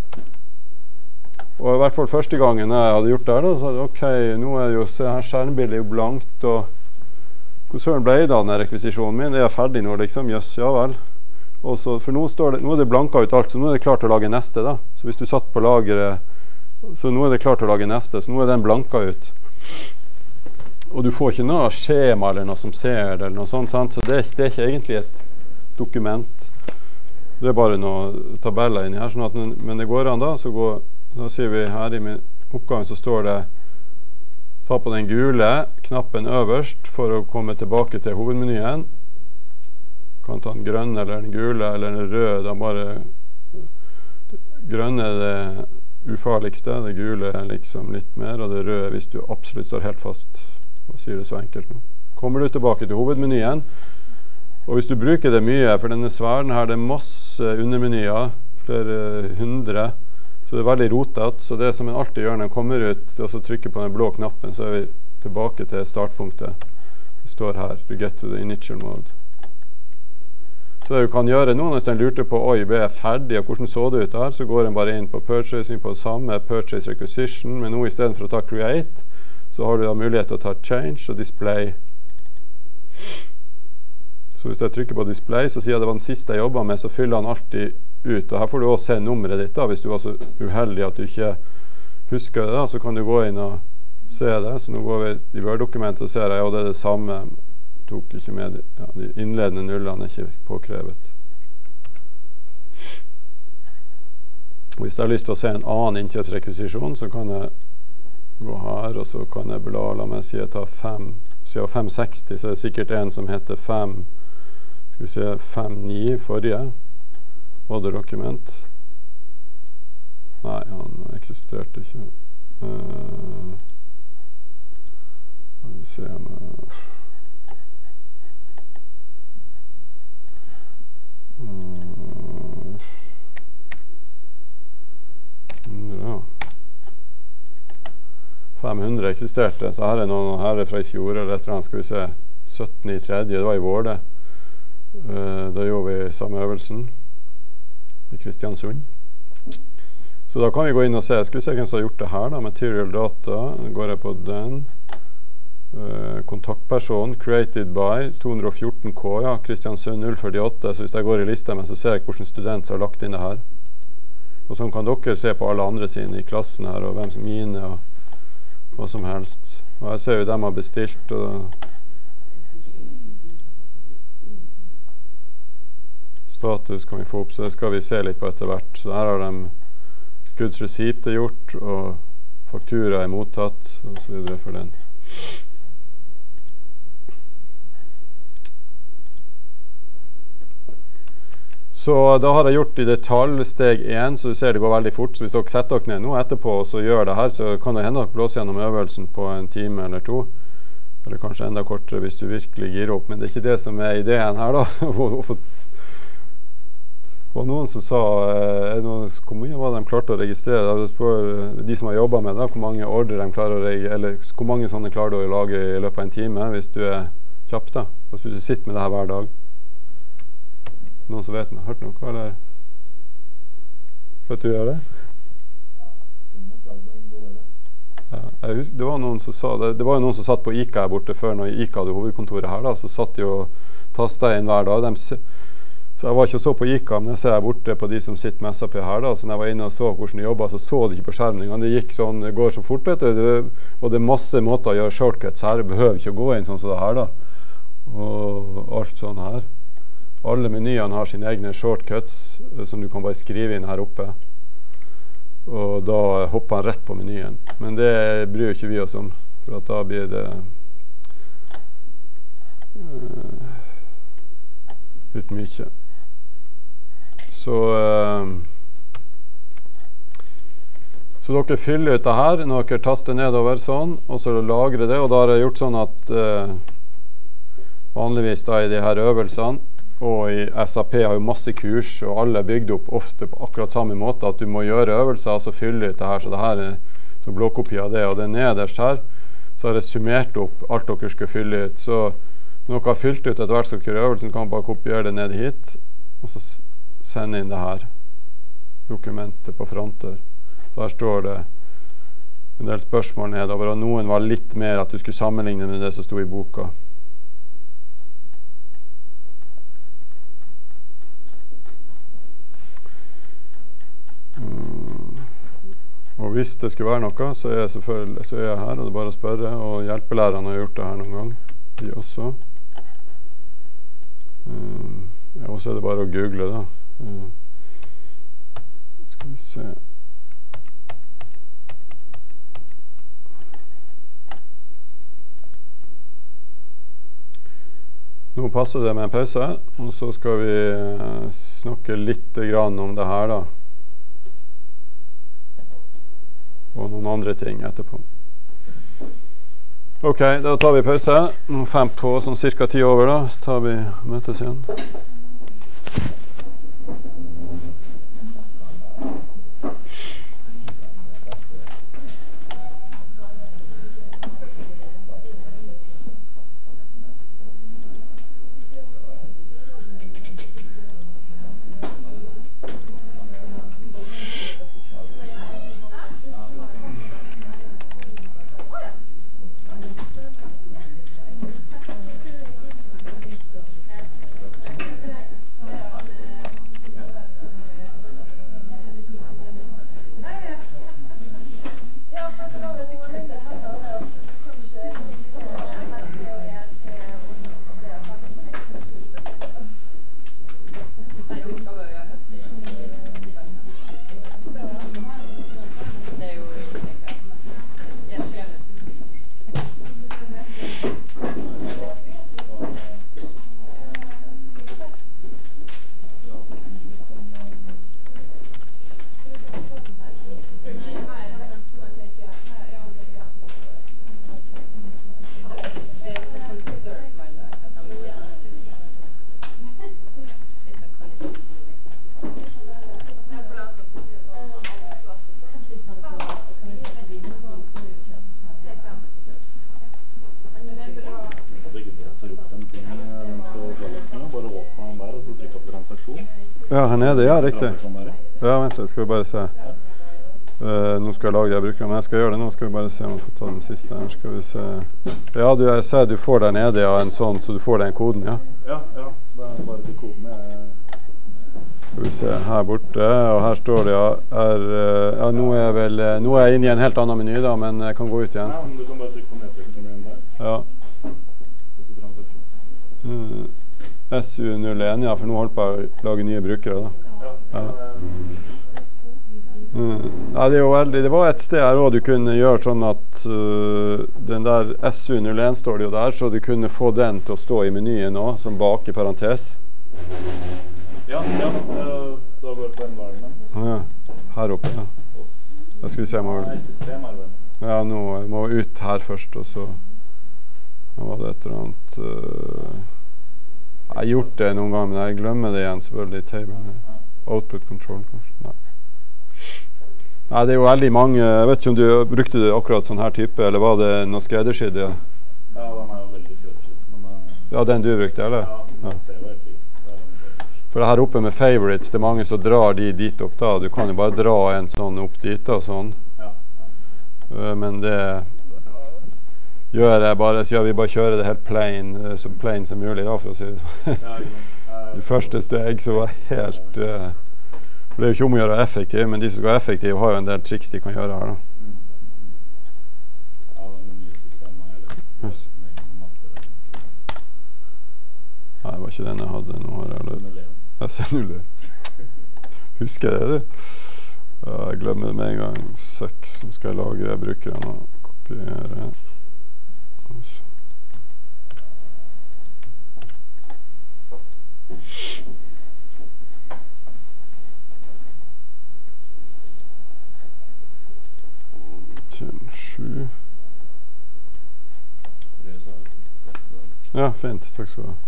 Og i hvert fall første gangen jeg hadde gjort det her, da, så sa jeg, ok, nå er det jo, se her skjermbildet er jo blankt, og hvor søren ble det av denne rekvisisjonen min? Er jeg ferdig nå, liksom? Jøss, ja vel. Og så, for nå, står det, nå er det blanket ut alt, så nå er det klart å lage neste da. Så hvis du satt på lageret, så nå er det klart å lage neste, så nå er den blanket ut. Og du får ikke noe skjema eller noe som ser det, eller noe sånt, sant? Så det, det er ikke egentlig et dokument. Det er bare noen tabeller inni her, sånn at, men det går an da, så går, da sier vi her i min oppgave så står det, ta på den gule knappen øverst for å komme tilbake til hovedmenyen. Kan ta den grønne eller den gule eller den røde, da bare, grønne er det ufarligste, det gule er liksom litt mer, og det røde hvis du absolutt står helt fast. Hva sier det så enkelt nå? Kommer du tilbake til hovedmenyen, og hvis du bruker det mye, for denne sværen her, det er masse undermenyer, flere hundre, så det er veldig rotet, så det som en alltid gjør når den kommer ut, og så trykker på den blå knappen, så er vi tilbake til startpunktet. Det står her, to get to the initial mode. Så det du kan gjøre nå, hvis den lurte på, oi, ble jeg ferdig, og hvordan så det ut her, så går den bare inn på purchasing på samme, purchase requisition, men nå i stedet for å ta create, så har du da mulighet til å ta change og display. Så hvis jeg trykker på display, så sier jeg det var den siste jeg jobbet med, så fyller han alltid ut. Og her får du også se nummeret ditt da, hvis du var så uheldig at du ikke husker det da, så kan du gå inn og se det. Så nå går vi i Word-dokumentet og ser jeg, og det er det samme. Jeg tok ikke med, ja, de innledende nullene er ikke påkrevet. Og hvis jeg har lyst til å se en annen innkjøpsrekvisisjon, så kan jeg gå her, og så kan jeg bla, la meg si jeg tar fem, så jeg har fem seksti, så er det sikkert en som heter fem, skal vi se, fem ni forrige, other document. Nei, han eksisterte ikke. Uh, skal vi se om uh, hundre, fem hundre eksisterte, så her er noen her er fra i fjor, eller et eller annet, skal vi se, sytten i tredje, det var i vår det. Uh, da gjorde vi samme øvelsen i Kristiansund. Så da kan vi gå inn og se, skal vi se hvem som har gjort det her da, material data, da går jeg på den, uh, kontaktperson, created by, to hundre og fjorten K, ja, Kristiansund null førtiåtte, så hvis jeg går i lista med, så ser jeg hvordan student som har lagt inn det her. Og sånn kan dere se på alle andre sine i klassen her, og hvem som mine, og hva som helst. Og jeg ser jo dem har bestilt, og status kan vi få opp, så det skal vi se litt på etter hvert. Så her har de goods receipt er gjort, og faktura er mottatt, og så videre for den. Så da har jeg gjort i detalj steg én, så du ser det går veldig fort. Så hvis dere setter dere ned nå etterpå og så gjør det her, så kan det hende dere blåser gjennom øvelsen på en time eller to. Eller kanskje enda kortere hvis du virkelig gir opp. Men det er ikke det som er ideen her da. Og noen som sa, eh, noen, hvor mye var det de klarte å registrere? Jeg spør de som har jobbet med det, hvor mange ordre de klarer å registrere, eller hvor mange sånne klarer du å lage i løpet av en time, hvis du er kjapp da. Hvis du sitter med det her hver dag. Noen som vet noe? Hørt noe? Eller? Vet du gjør det? Ja, jeg husker, det var noen som sa, det, det var jo noen som satt på ICA her borte før, når ICA hadde hovedkontoret her da, så satt de og tastet inn hver dag. De, så jeg var ikke så på ICA, men jeg ser jeg borte på de som sitter med S A P her da, så når jeg var inne og så hvordan de jobbet, så så de ikke på skjermen. Det gikk sånn, det går så fort, vet du, og det er masse måter å gjøre shortcuts her, det behøver ikke å gå inn sånn som det her da, og alt sånn her. Alle menyene har sine egne shortcuts, som du kan bare skrive inn her oppe, og da hopper han rett på menyen. Men det bryr ikke vi oss om, for at da blir det uh, litt mye. Så, uh, så dere fyller ut det her når dere taster nedover sånn, og så lagrer det, og da har jeg gjort sånn at uh, vanligvis da i de her øvelsene, og i S A P har jo masse kurs, og alle er bygd opp ofte på akkurat samme måte, at du må gjøre øvelser, og så fylle ut det her, så det her er så blåkopi av det, og det nederst her, så har jeg summert opp alt dere skal fylle ut. Så når dere har fylt ut etter hvert skal dere gjøre øvelsen, kan man bare kopiere det ned hit, og så sende inn det her dokumentet på fronter. Så her står det en del spørsmål nedover, og noen var litt mer at du skulle sammenligne med det som stod i boka. Mm. Og hvis det skulle være noe, så er jeg selvfølgelig så er jeg her, og det er bare å spørre, og hjelpelærerne har gjort det her noen gang, de også. Um, ja, og så er det bare å google da. Uh, skal vi se. Nå passer det med en pause, og så skal vi uh, snakke litt grann om det her da. Og noen andre ting etterpå. Ok, da tar vi pause. Fem på, sånn cirka ti over da. Så tar vi møtes igjen. Ja, her nede, ja, riktig. Ja, vent litt, skal vi bare se. Uh, nå skal jeg lage det jeg bruker, men jeg skal gjøre det nå. Skal vi bare se om jeg får ta den siste her. Skal vi se. Ja, du, jeg ser du får der nede ja, en sånn, så du får den koden, ja? Ja, ja. Det er bare til koden. Jeg... Skal vi se, her borte, og her står det, ja, er, ja nå er jeg vel, nå er jeg inne i en helt annen meny da, men jeg kan gå ut igjen. Ja, men du kan bare trykke på nettverksmenyen der. Ja. Og så transaksjon. Mm. S U null en, ja, for nå holder jeg på å lage nye brukere da. Ja. Mm. Ja, det er jo veldig, det var et sted her også du kunne gjøre sånn at uh, den der S U null en står det jo der, så du kunne få den til å stå i menyen nå, som bak i parentes. Ja, Ja, ja. Uh, da går det på environment. Ja, her oppe, ja. Da skal vi se om jeg... Nei, system er vel. Ja, nå må jeg ut her først, og så... Nå var det et eller annet... Uh, jeg har gjort det noen gang, men jeg glemmer det igjen selvfølgelig i table. Output control, kanskje. Nei. Nei, det er jo veldig mange... Jeg vet ikke om du brukte det akkurat sånn her type, eller var det noe skreddersydd? Ja, ja den er jo veldig skreddersydd. Ja, den du brukte, eller? Ja, den ser jo helt likt. For det her oppe med favorites, det er mange som drar de dit opp da. Du kan jo bare dra en sånn opp dit og sånn. Ja, ja. Men det gjør jeg bare, så ja, vi bare kjører det helt plain, så plain som mulig da, for å si det sånn. Ja, det første steg så var helt... Uh, for det er jo ikke om å gjøre effektiv, men de som skal være effektive har jo en del triks de kan gjøre her da. Mm. Ja, det er det nye systemet er litt yes. Sin egen matte. Nei, det var ikke den jeg hadde nå. S N U L. Husker jeg det, du? Ja, jeg glemmer det med en gang. Seks som skal jeg lage, jeg bruker den og kopiere. Til sju. Ja, fint. Takk skal du ha.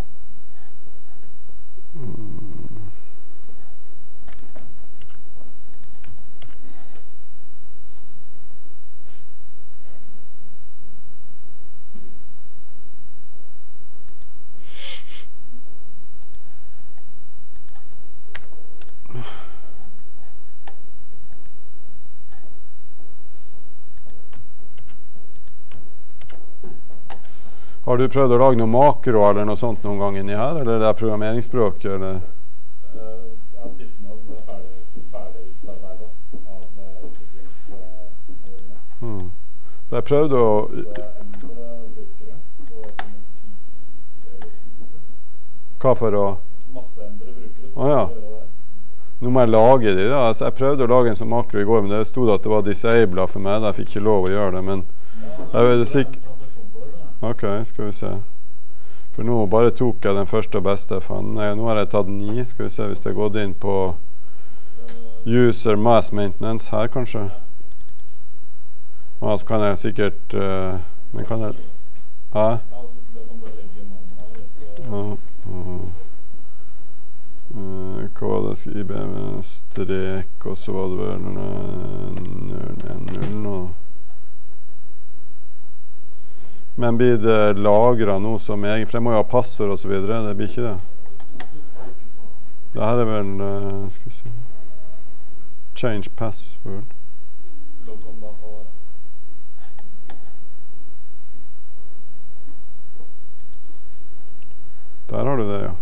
Mm. Har du prøvd å lage noe makro eller noe sånt noen gang inni her, eller det er programmeringsspråk, eller? Uh, jeg har sittet med det ferdig, ferdig utarbeidet av utviklingsavdelingen. Hmm. For jeg prøvde å... Så endre brukere, og som fire eller sju. Hva for å... Masse endre brukere, så ah, ja. Skal gjøre det. Nå må jeg lage de, da. Altså, jeg prøvde å lage en sånn makro i går, men det stod at det var disablet for meg, da jeg fikk ikke lov å gjøre det, men... Ja, jeg vet sikkert... Ok, skal vi se. For nå bare tok jeg den første og beste. Fan, nei, nå har jeg tatt ni. Skal vi se hvis jeg har gått inn på user mass maintenance her, kanskje. Ja, så kan jeg sikkert... Uh, men kan jeg... Hæ? Ja, uh, uh, hva var det? Skal I B med strek, og så var det vel null nå. Men blir det lagret noe som egen, for jeg må jo ha passord og så videre, det blir ikke det. Det her er vel, uh, skal vi se, change password. Der har du det, ja.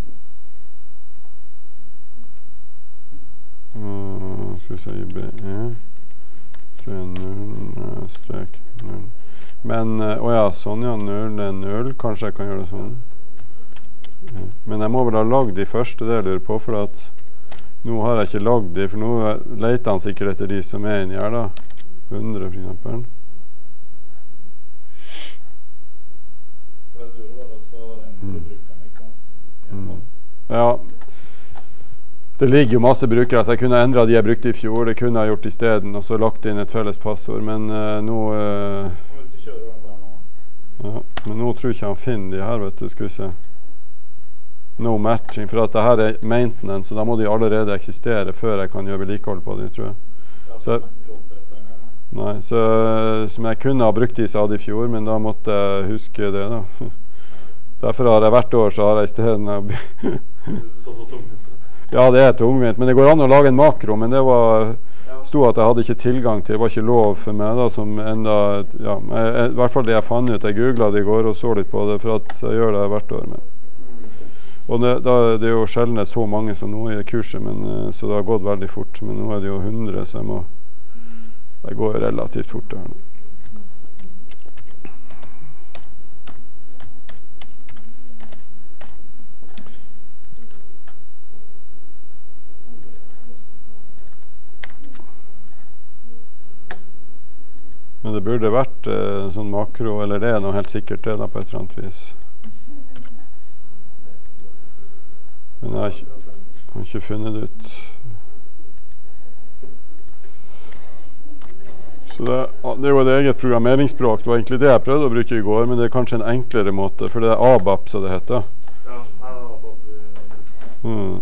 Uh, skal vi se, I B E, tre null, strek null. Men, å ja, sånn ja, null er null, kanskje jeg kan gjøre det sånn. Men jeg må vel ha lagd de første det jeg lurer på, for at nå har jeg ikke lagd de, for nå leter han sikkert etter de som er inni her da. hundre for eksempel. For det du gjorde var også endre brukerne, ikke sant? Mm. Ja. Det ligger jo masse brukere, så jeg kunne endret de jeg brukte i fjor, det kunne jeg gjort i stedet, og så lagt inn et felles passord, men uh, nå... Uh, Ja, men nå tror jeg ikke han finner de her, vet du, skal vi se. No matching, for at det her er maintenance, så da må de allerede eksistere før jeg kan gjøre vedlikehold på de, tror jeg. Så, nei, så som jeg kunne ha brukt de som jeg hadde i fjor, men da måtte jeg huske det da. Derfor har jeg hvert år så har jeg i stedet... Ja, det er tungvint, men det går an å lage en makro, men det var... Stod at jeg hadde ikke tilgang til, det var ikke lov for meg da, som enda, ja, jeg, i hvert fall det jeg fant ut, jeg googlet det i går og så litt på det, for at jeg gjør det hvert år. Men. Og det, da, det er jo sjelden så mange som nå i kurset, men, så det har gått veldig fort, men nå er det jo hundre, så jeg må, det går relativt fort her nå. Men det burde vært eh, en sånn makro, eller det er noe helt sikkert det da, på et eller annet vis. Men jeg... har ikke funnet det ut. Så det, det er jo et eget programmeringsspråk. Det var egentlig det jeg prøvde å bruke i går, men det er kanskje en enklere måte, for det er ABAP, så det heter. Ja, det er ABAP. Mm.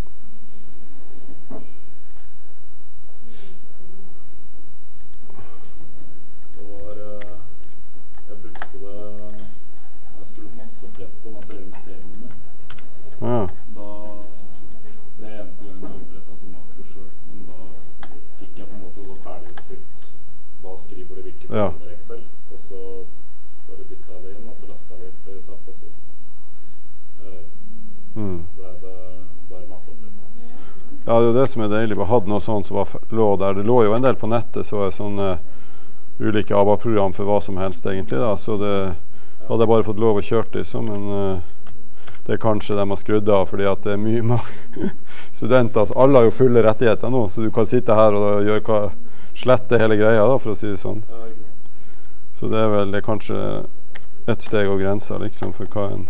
Det var, jeg brukte det, jeg skulle masseopprette materialiseringen med. Ja. Da, det er eneste gangen jeg opprettet som makro selv, men da fikk jeg på en måte så ferdig utfylt hva skriver du hvilke Ja. programmer i Excel, og så bare dyttet jeg det inn, og så lastet jeg det opp i S A P, og så uh, Mm. ble det bare masseopprette. Ja, det er jo det som er deilig. Vi hadde noe sånt som var, lå der. Det lå jo en del på nettet, så er sånne ulike ABAP-program for hva som helst egentlig da, så det hadde jeg bare fått lov å kjøre det, så, men uh, det er kanskje de har skrudd av, fordi at det er mye studenter, altså alle har jo fulle rettigheter nå, så du kan sitte her og gjøre hva, slette hele greia da, for å si det sånn. Ja, ikke sant. Så det er vel det er kanskje et steg og grenser liksom for hva en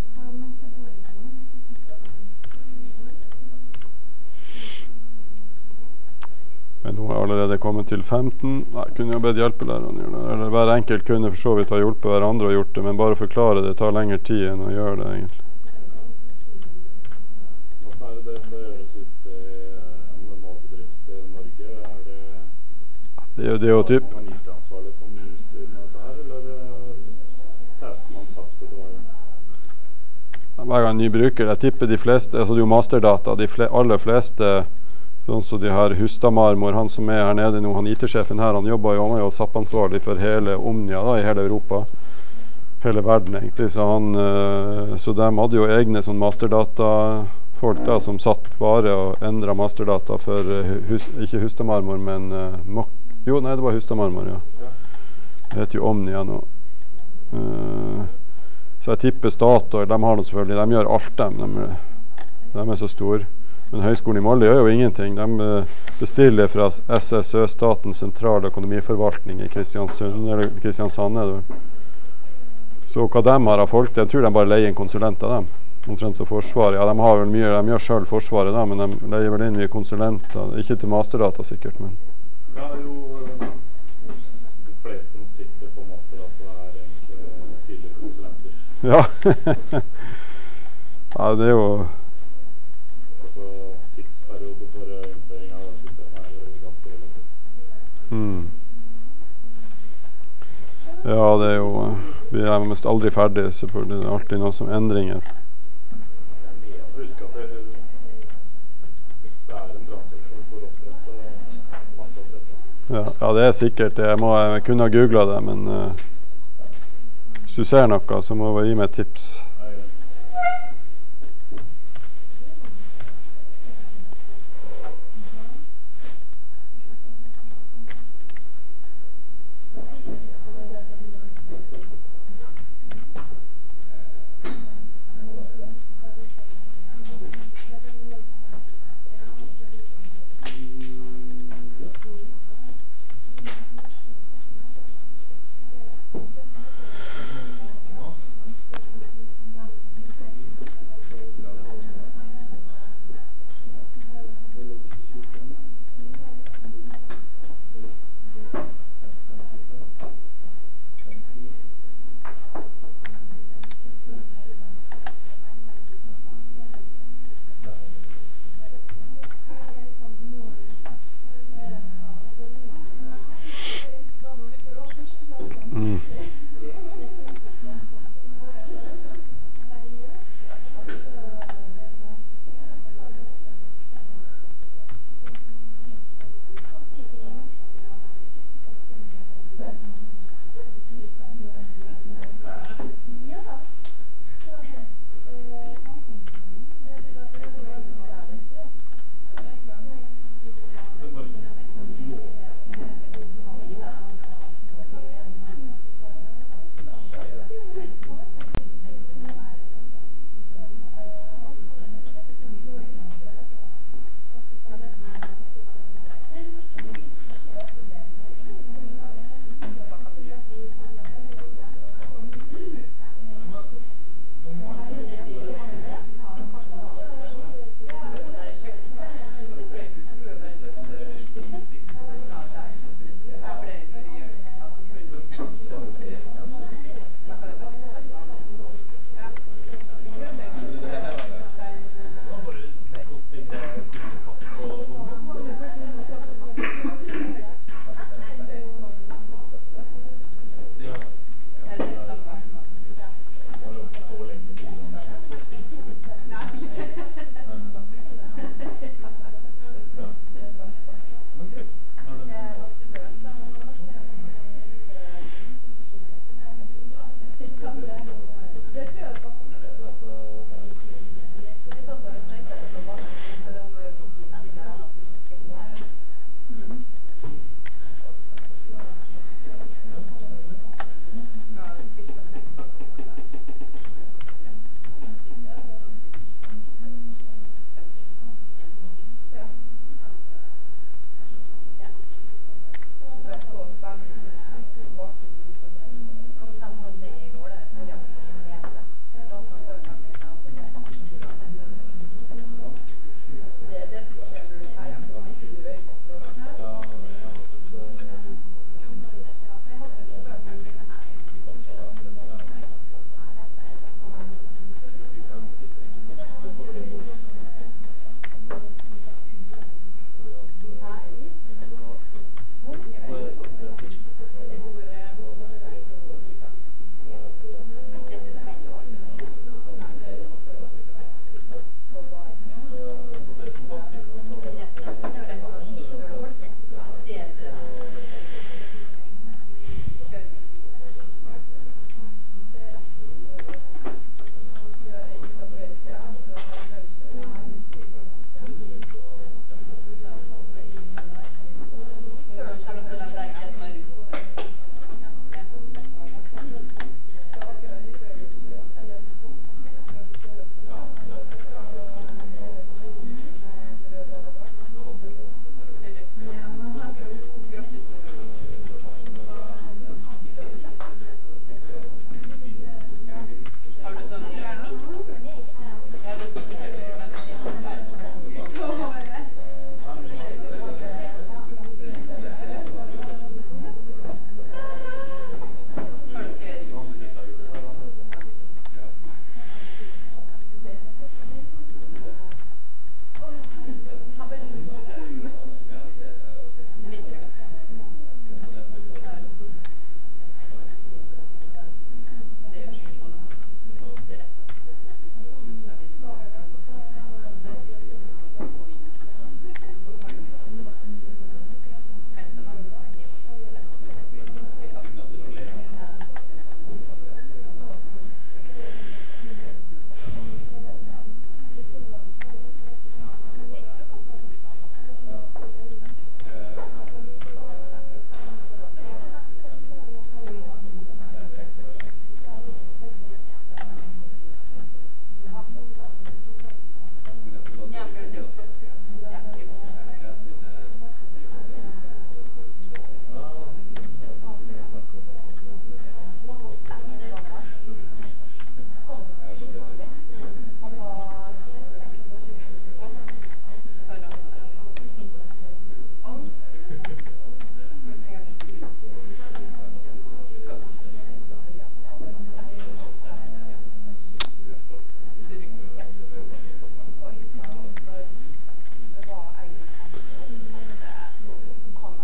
men nå er allerede kommet til femten. Nei, kunne jo bedt hjelpelærerne gjøre det. Eller hver enkelt kunne for så vidt ha hjulpet hverandre og gjort det, men bare å forklare det tar lengre tid enn å gjøre det egentlig. Hvordan er det dette gjøres ut i en normal bedrift i Norge? Er det, Det er jo, det er jo typ man I T-ansvarlig som styrer med dette her, eller tasker man satt det dårlig? hver gang ny bruker. Jeg tipper de fleste, altså det er jo masterdata, de fle, aller fleste, sånn som de her Hustad-Marmor, han som er her nede nå, han I T-sjefen her, han jobber jo, han er jo S A P-ansvarlig for hele Omnia da, i hele Europa, hele verden egentlig, så han, så de hadde jo egne sånn masterdata-folk da, som satt bare og endret masterdata for, hus, ikke Hustad-Marmor, men uh, Mok, jo, nei, det var Hustad-Marmor, ja. Det heter jo Omnia nå. Uh, så jeg tipper Statoil, de har noe selvfølgelig, de gjør alt dem, de, de er så store. Men Høgskolen i Molde gjør jo ingenting. De bestiller fra S S Ø, Statens sentrale økonomiforvaltning i Kristiansund, eller Kristiansand er det. Så hva de har av folk, jeg tror de bare leier en konsulent av dem. Omtrent som Forsvaret. Ja, de har vel mye, de gjør selv Forsvaret da, men de leier vel inn mye konsulenter. Ikke til masterdata sikkert, men... Ja, jo, de fleste som sitter på masterdata er egentlig tidligere konsulenter. Ja. Ja, det er jo... Tidsperiode for innføring av systemet er ganske relativt. Mm. Ja, det er jo, vi er mest aldri ferdige, selvfølgelig. Det er alltid noen som endringer. Husk at det, det er en transaksjon for å opprette masseopprett. Ja, ja, det er sikkert. Jeg, må, jeg kunne ha googlet det, men uh, hvis du ser noe, så må du gi meg et tips.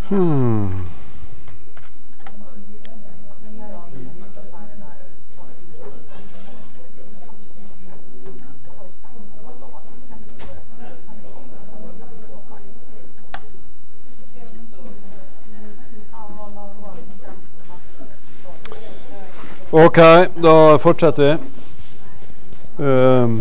Hmm. Ok, da fortsetter vi. Um.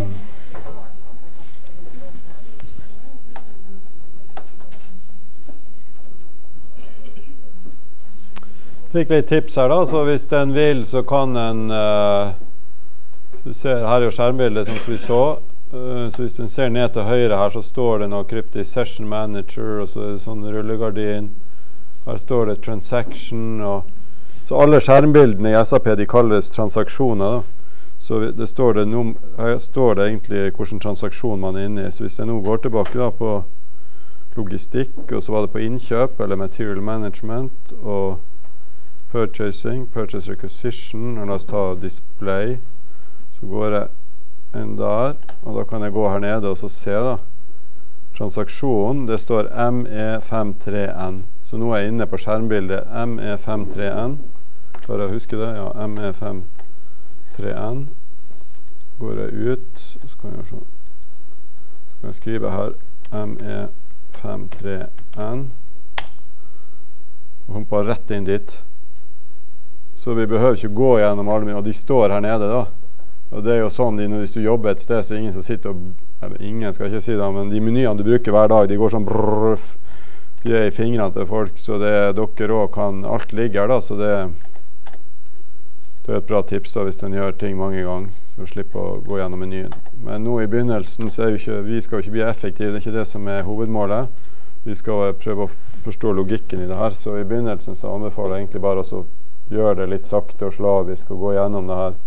Fikk litt tips her da, så hvis den vil så kan en, uh, du ser her er jo skjermbildet som vi så, uh, så hvis den ser ned til høyre her så står det noe kryptisk Session Manager, og så er det sånn rullegardin, her står det Transaction, og så alle skjermbildene i S A P de kalles transaksjoner da, så det står det, no, her står det egentlig hvilken transaksjon man er inne i, så hvis jeg nå går tilbake da på logistikk, og så var det på innkjøp, eller material management, og purchasing, purchase requisition, og la oss ta display, så går jeg inn der, og da kan jeg gå her nede og så se da, transaksjonen, det står M E femtitre N, så nå er jeg inne på skjermbildet M E femtitre N, bare jeg husker det, ja, M E femtitre N, går jeg ut, så kan jeg gjøre sånn, så kan jeg skrive her M E femtitre N, og humper rett inn dit, så vi behøver ikke gå gjennom alle mine, og de står her nede da. Og det er jo sånn, de, hvis du jobber et sted, så er ingen som sitter og, eller ingen skal ikke si det, men de menyene du bruker hver dag, de går sånn brrrr, de er i fingrene til folk, så det dere også kan, alt ligger her da, så det, det er et bra tips da, hvis den gjør ting mange ganger, så slipper å gå gjennom menyen. Men nå i begynnelsen, så er jo ikke, vi skal jo ikke bli effektive, det er ikke det som er hovedmålet. Vi skal prøve å forstå logikken i det her, så i begynnelsen så anbefaler jeg egentlig bare å gjør det litt sakte og slavisk og gå gjennom det her.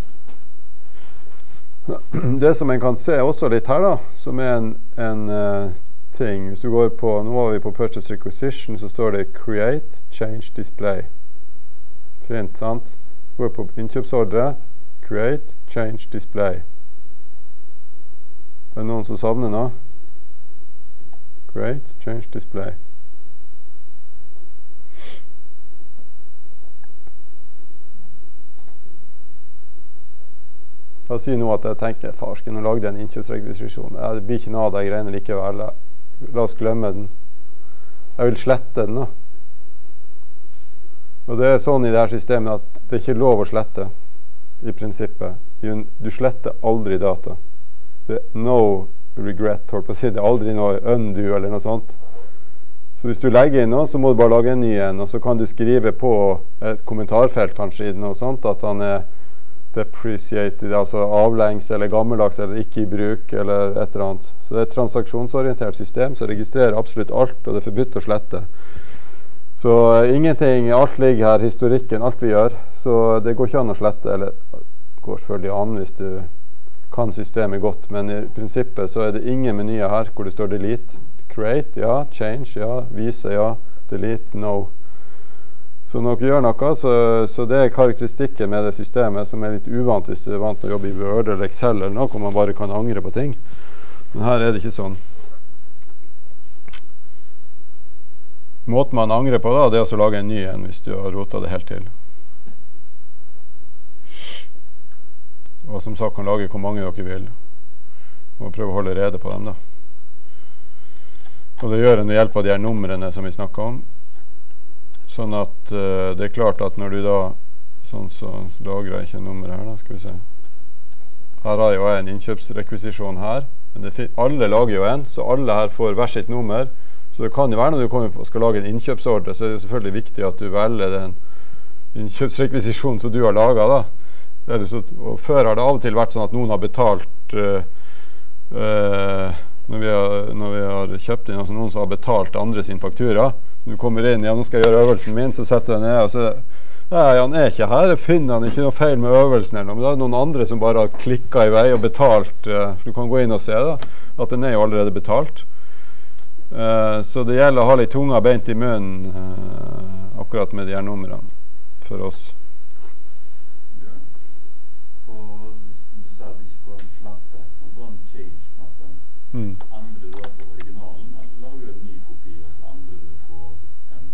Det som en kan se også litt her da, som er en, en uh, ting, hvis du går på, nå var vi på Purchase Requisition, så står det Create, Change Display. Fint, sant? Går på innkjøpsordre, Create, Change Display. Er det noen som savner nå? Create, Change Display. La oss si nå at jeg tenker, farsken, nå lagde jeg en innkjøpsrekvisisjon. Det blir ikke noe av de greiene likevel. La oss glemme den. Jeg vil slette den da. Og det er sånn i det her systemet at det er ikke lov å slette, i prinsippet. Du sletter aldri data. Det er no regret, holdt på å si. Det er aldri noe undo eller noe sånt. Så hvis du legger inn noe, så må du bare lage en ny en, og så kan du skrive på et kommentarfelt kanskje i den og sånt, at han er depreciated, altså avlengs eller gammeldags eller ikke i bruk eller et eller annet. Så det er et transaksjonsorientert system som registrerer absolutt alt, og det er forbudt å slette. Så uh, ingenting, alt ligger her, historikken, alt vi gjør, så det går ikke an å slette, eller det går selvfølgelig an hvis du kan systemet godt, men i prinsippet så er det ingen menyer her hvor det står delete, create, ja, change, ja, vise, ja, delete, no. Så når dere gjør noe, så, så det er karakteristikken med det systemet som er litt uvant hvis du er vant til å jobbe i Word eller Excel eller noe, hvor man bare kan angre på ting. Men her er det ikke sånn. Måten man angrer på da, det er å lage en ny en hvis du har rotet det helt til. Og som sagt kan lage hvor mange dere vil. Og prøve å holde rede på dem da. Og det gjør en ved hjelp av de her numrene som vi snakket om. Sånn at uh, det er klart at når du da, sånn så lagrer jeg ikke nummeret her da, skal vi se. Her har jeg jo en innkjøpsrekvisisjon her, men det alle lager jo en, så alle her får hver sitt nummer. Så det kan jo være når du kommer på, skal lage en innkjøpsordre, så er det jo selvfølgelig viktig at du velger den innkjøpsrekvisisjonen som du har laget da. Så, og før har det av og til vært sånn at noen har betalt uh, uh, når, vi har, når vi har kjøpt inn, altså noen som har betalt andre sin faktura. Du kommer inn, ja, nå skal jeg gjøre øvelsen min, så setter jeg ned, og så, nei, han er ikke her, jeg finner han ikke noe feil med øvelsen eller noe, men da er det noen andre som bare har klikket i vei og betalt, uh, for du kan gå inn og se da, at den er jo allerede betalt. Uh, så det gjelder å ha litt tunga beint i munnen, uh, akkurat med de her numrene, for oss. Ja. Og du sa at det ikke går an å slette, og da change-knappen, Mm. Andre du da på originalen, eller lager du en ny kopi, og så andre du på en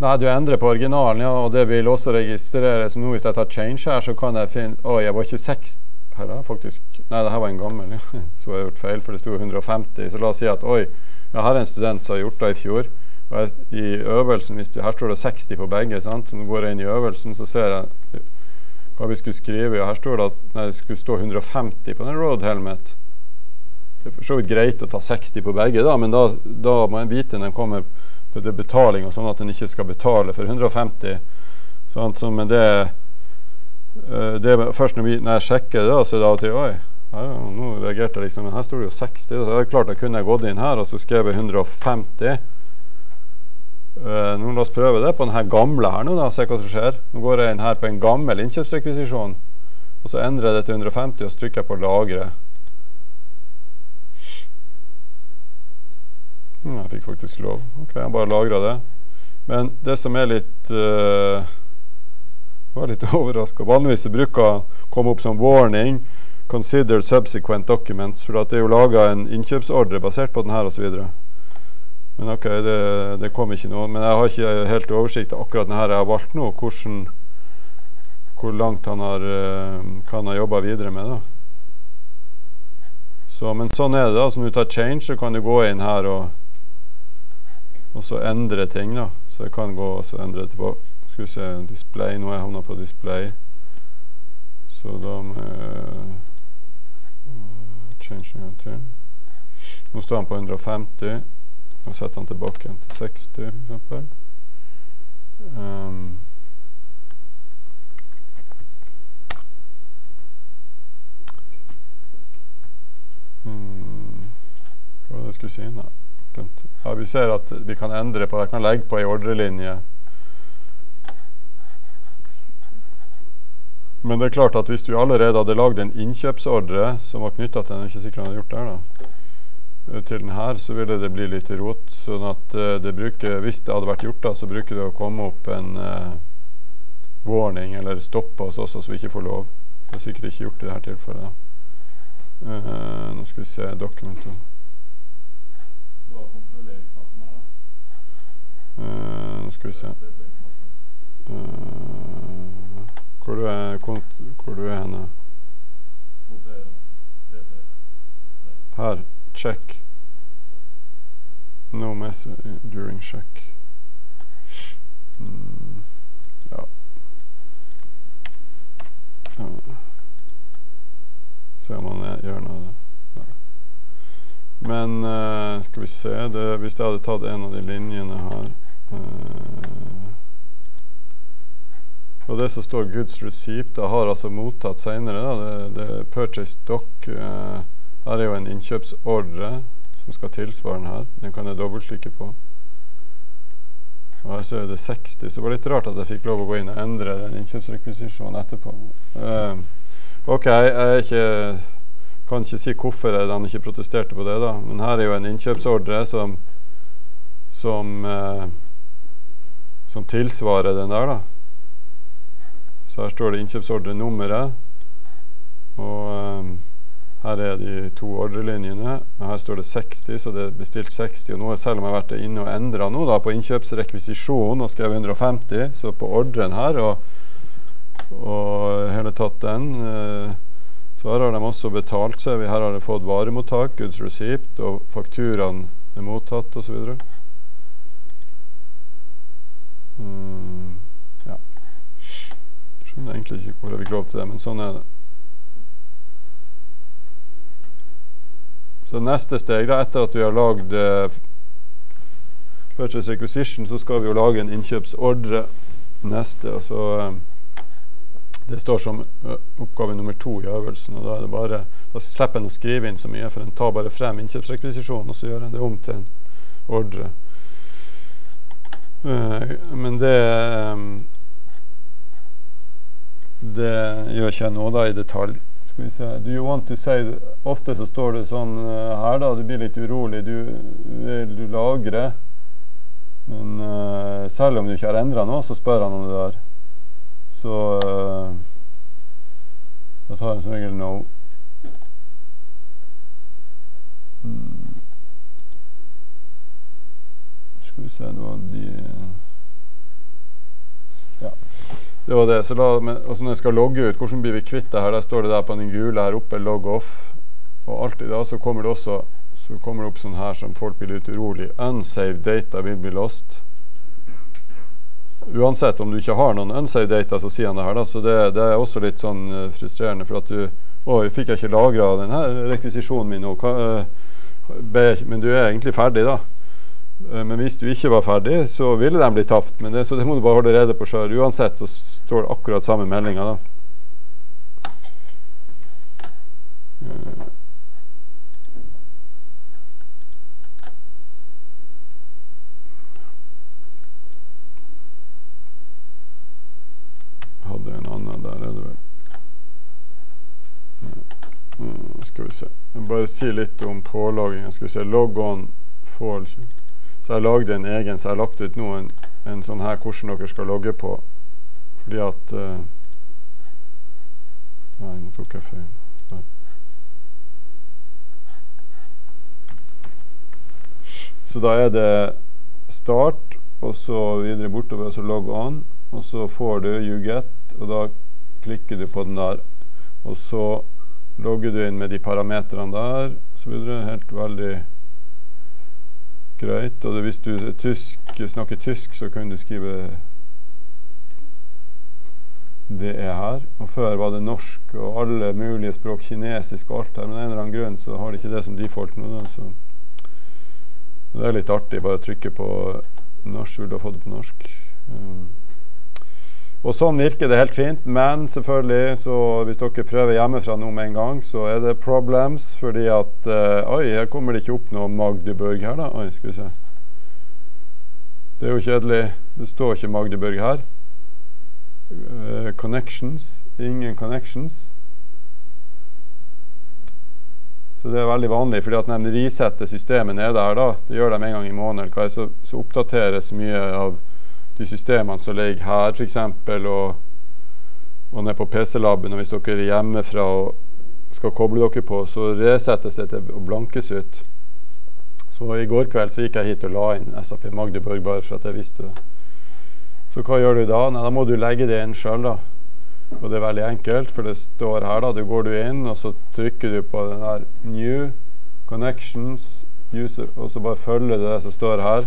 Nei, du endrer på originalen, ja, og det vil også registrere. Så nå hvis jeg tar change her, så kan jeg finne, oi, jeg var ikke seksti, her da, faktisk, nei, det her var en gammel, ja. Så har jeg gjort feil, for det stod hundre og femti, så la oss si at, oi, jeg har en student som har gjort det i fjor, og jeg, i øvelsen, hvis du, her står det seksti på begge, sant, så nå går jeg inn i øvelsen, så ser jeg hva vi skulle skrive, og her står det at nei, det skulle stå hundre og femti på den Rode Helmet. Det er for så vidt greit å ta seksti på begge da, men da, da må jeg vite når den kommer på det betaling, og sånn at den ikke skal betale for hundre og femti, sant, så med det, uh, det først når, vi, når jeg sjekker det da, så er det av og til, oi, ja, nå reagerte jeg liksom, men her står det jo seksti, så det er klart jeg kunne gått inn her, og så skrev jeg hundre og femti. Uh, nå la oss prøve det på denne gamle her nå da, se hva som skjer. Nå går jeg inn her på en gammel innkjøpsrekvisisjon, og så endrer jeg det til hundre og femti, og så trykker jeg på lagre. Mm, jeg fikk faktisk lov. Ok, jeg bare lagret det. Men det som er litt uh, var litt overrasket. Vanligvis bruker å komme opp som warning, consider subsequent documents, for at det er jo laget en innkjøpsordre basert på den her og så videre. Men ok, det, det kom ikke noe. Men jeg har ikke helt oversikt akkurat denne her jeg har valgt nå, hvordan, hvor langt han har, uh, kan ha jobbet videre med da. Så, men sånn er det da, så når du tar change, så kan du gå inn her og og så endre ting da, så jeg kan gå og så endre det på, skal vi se, display, nå har jeg havnet på display, så da må jeg uh, change en gang til. Nå står han på hundre og femti, og setter han tilbake igjen til seksti, for eksempel. Um, um, hva var det jeg skulle si? Nei. Ja, vi ser at vi kan endre på, jeg kan legge på en ordrelinje. Men det er klart at hvis vi allerede hadde laget en innkjøpsordre som var knyttet til den, ikke sikkert han hadde gjort der da, til den her, så ville det bli litt rot, sånn at det bruker, hvis det hadde vært gjort da, så bruker det å komme opp en uh, warning eller stoppe oss også, så vi ikke får lov. Det er sikkert ikke gjort i dette tilfellet da. Uh, nå skal vi se dokumentet. Uh, nå skal vi se uh, hvor du er hvor du er henne her, check no message during check mm, ja uh, se om man gjør noe av det. Men uh, skal vi se, det, hvis jeg hadde tatt en av de linjene her, uh, og det som står goods receipt, det har altså mottatt senere, da, det, det er purchase doc, uh, her er jo en innkjøpsordre som skal tilsvare den her, den kan jeg dobbeltklikke på. Og her så er det seksti, så det var litt rart at jeg fikk lov å gå inn og endre den innkjøpsrekvisisjonen etterpå. Uh, ok, jeg er ikke... kan ikke si hvorfor han ikke protesterte på det da, men her er jo en innkjøpsordre som som eh, som tilsvarer den der da, så her står det innkjøpsordre nummeret og eh, her er de to ordrelinjene og her står det seksti, så det er bestilt seksti, og nå selv om jeg har vært inne og endret nå da på innkjøpsrekvisisjon og skrev hundre og femti, så på ordren her og, og hele tatt den eh, så her har de også betalt seg. Her har de fått varemottak, goods receipt, og fakturaen er mottatt, og så videre. Mm, ja. Jeg skjønner egentlig ikke hvor jeg fikk lov til det, men sånn er det. Så neste steg, da, etter at vi har laget uh, purchase requisition, så skal vi jo lage en innkjøpsordre neste, og så... Um, det står som uh, oppgave nummer to i øvelsen, og da er det bare, da slipper en å skrive inn så mye, for en tar bare frem innkjøpsrekvisisjonen, og så gjør en det om til en ordre. Uh, men det um, det gjør ikke jeg nå da i detalj. Skal vi se, do you want to say, ofte så står det sånn uh, her da, du blir litt urolig, du vil du lagre, men uh, selv om du ikke har endret noe, så spør han om det der. Så uh, da tar jeg som regel no. Mm. Skal vi se nå, de Det var det. Så la, men, altså når jeg skal logge ut, hvordan blir vi kvitt det her? Der står det der på den gule her oppe, log off. Og alltid da så kommer det også så kommer det opp sånn her som folk blir litt urolig. Unsaved data will be lost. Uansett om du ikke har noen unsaved data, så sier han det her da. Så det, det er også litt sånn uh, frustrerende, for at du, oi, fikk jeg ikke lagret denne rekvisisjonen min nå? Hva, uh, be, men du er egentlig ferdig da. Uh, men hvis du ikke var ferdig, så ville den bli tapt. Men det, så det må du bare holde rede på selv. Uansett så står det akkurat samme meldinga da. Uh, hadde en annen der, er det vel. Uh, skal vi se. Jeg bare si litt om pålagingen. Skal vi se, log on fall. Så jeg lagde en egen, så jeg har lagt ut nå en, en sånn her hvordan dere skal logge på. Fordi at uh, nei, nå tok jeg feil. Der. Så da er det start, og så videre bortover, og så log on. Og så får du you get, og da klikker du på den der, og så logger du inn med de parametrene der, så videre, helt veldig greit. Og det, hvis du er tysk, snakker tysk, så kan du skrive det er her. Og før var det norsk, og alle mulige språk, kinesisk og alt her, men av en eller annen grunn så har de ikke det som default nå, da, så det er litt artig, bare trykke på norsk, vil du ha fått det på norsk. Um, Og sånn virker det helt fint, men selvfølgelig, så hvis dere prøver hjemmefra nå med en gang, så er det problems, fordi at, uh, oi, her kommer det ikke opp noe Magdeburg her da. Oi, skal vi se. Det er jo kjedelig, det står ikke Magdeburg her. Uh, connections, ingen connections. Så det er veldig vanlig, fordi at når de resetter systemet nede her da, det gjør de en gang i måneden, så, så oppdateres mye av de systemene som ligger her for eksempel, og, og ned på P C-labben, og hvis dere er hjemmefra og skal koble dere på, så resettes det til å blankes ut. Så i går kveld så gikk jeg hit og la inn S A P Magdeburg, bare for at jeg visste det. Så hva gjør du da? Nei, da må du legge det inn selv da. Og det er veldig enkelt, for det står her da, du går du inn, og så trykker du på den der New Connections, user, og så bare følger du det som står her.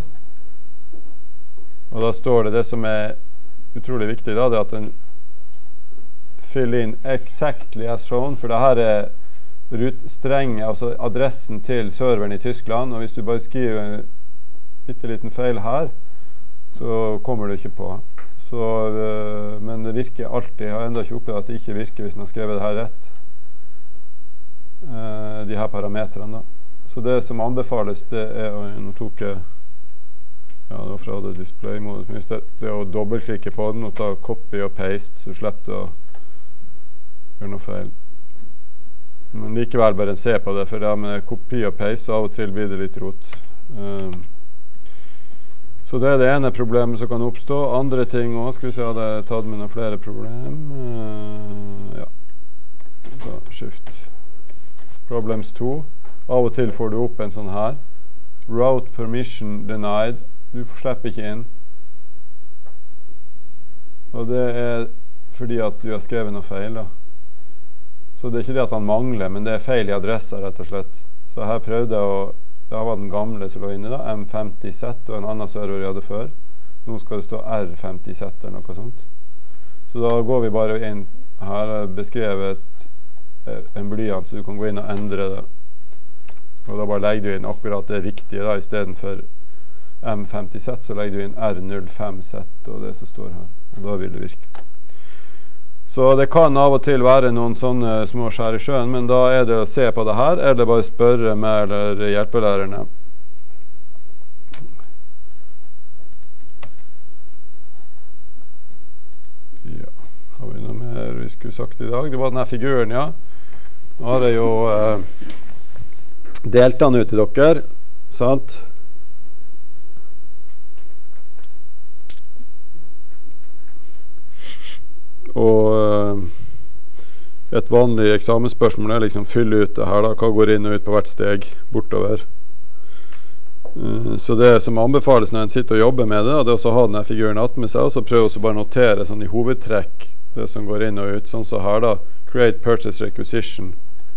Og da står det det som er utrolig viktig da, det er at den fill in exactly as shown, for det her er rutstreng, altså adressen til serveren i Tyskland, og hvis du bare skriver en bitteliten feil her, så kommer du ikke på. Så, uh, men det virker alltid, jeg har enda ikke opplevd at det ikke virker hvis man har skrevet det her rett. Uh, de her parametrene da. Så det som anbefales, det er, og nå tok jeg ja, det var fra det display-modet. Hvis det, det er å dobbeltklikke på den og ta copy og paste, så slipper du å gjøre noe feil. Men likevel bare se på det, for det med kopi og paste, av og til blir det litt rot. Um, så det er det ene problemet som kan oppstå. Andre ting også, skal vi se, hadde jeg tatt med noen flere problem. Uh, ja, da, shift. Problems to. Av og til får du opp en sånn her. Route permission denied. Du får slippe ikke inn. Og det er fordi at du har skrevet noe feil da. Så det er ikke det at han mangler, men det er feil i adresser rett og slett. Så her prøvde jeg å, da var den gamle som lå inne da, M femti Z og en annen server jeg hadde før. Nå skal det stå R femti Z eller noe sånt. Så da går vi bare inn, her er beskrevet en blyant, så du kan gå inn og endre det. Og da bare legger du inn akkurat det riktige da, i stedet for M femti Z, så legger du inn R null fem Z og det som står her. Og da vil det virke. Så det kan av og til være noen sånne små skjær i sjøen, men da er det å se på det her, eller bare spørre med eller hjelpelærerne. Ja, har vi noe mer vi skulle sagt i dag? Det var denne figuren, ja. Nå har jeg jo eh, delt den ut til dere, sant? Og uh, et vanlig eksamensspørsmål er liksom fylle ut det her da, hva går inn og ut på hvert steg bortover. Uh, så det som anbefales når en sitter og jobber med det, det er også å ha denne figuren att med seg, og så prøve å bare notere sånn i hovedtrekk det som går inn og ut, sånn så her da, create purchase requisition.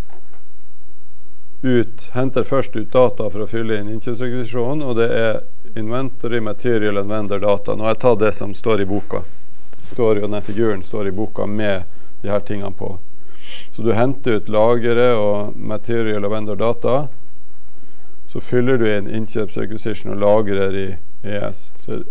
Ut, henter først ut data for å fylle inn innkjøpsrekvisisjonen, og det er inventory, material and vendor data. Nå har jeg tatt det som står i boka. Står jo, denne figuren står i boka med de her tingene på. Så du henter ut lagere og material og vendor data, så fyller du inn innkjøpsrekvisisjon og lagrer i E S. Så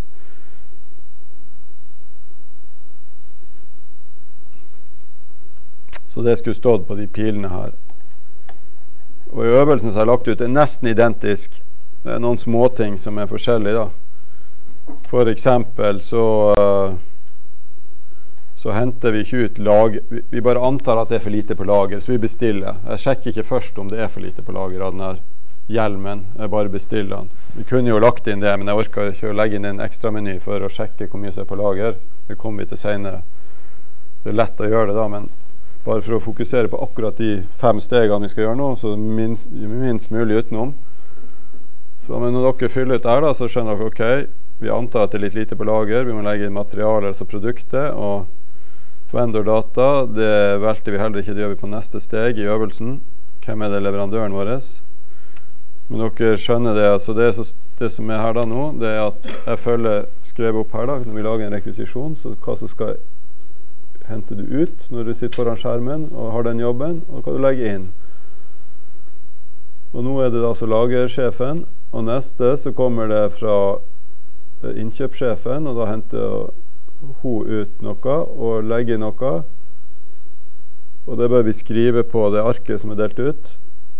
Så det skulle stått på de pilene her. Og i øvelsen så har jeg lagt ut, det er nesten identisk. Det er noen småting som er forskjellige da. For eksempel så, uh, så henter vi ikke ut lager. Vi, vi bare antar at det er for lite på lager, så vi bestiller. Jeg sjekker ikke først om det er for lite på lager av den her hjelmen. Jeg bare bestiller den. Vi kunne jo lagt inn det, men jeg orker ikke å legge inn en ekstra meny for å sjekke hvor mye som er på lager. Det kommer vi til senere. Det er lett å gjøre det da, men bare for å fokusere på akkurat de fem stegene vi skal gjøre nå, så minst, minst mulig utenom. Så men når dere fyller ut der da, så skjønner dere, ok, vi antar at det er litt lite på lager, vi må legge inn materialer, altså produktet, og vendor data, det velter vi heller ikke, det gjør vi på neste steg i øvelsen. Hvem er det leverandøren vår? Men dere skjønner det, altså det, så, det som er her da nå, det er at jeg følger skrevet opp her da, når vi lager en rekvisisjon, så hva som skal henter du ut når du sitter foran skjermen og har den jobben, og hva du legger inn. Og nå er det da så lagersjefen, og neste så kommer det fra innkjøpssjefen, og da henter hun ut noe og legger inn noe, og det bør vi skrive på det arket som er delt ut.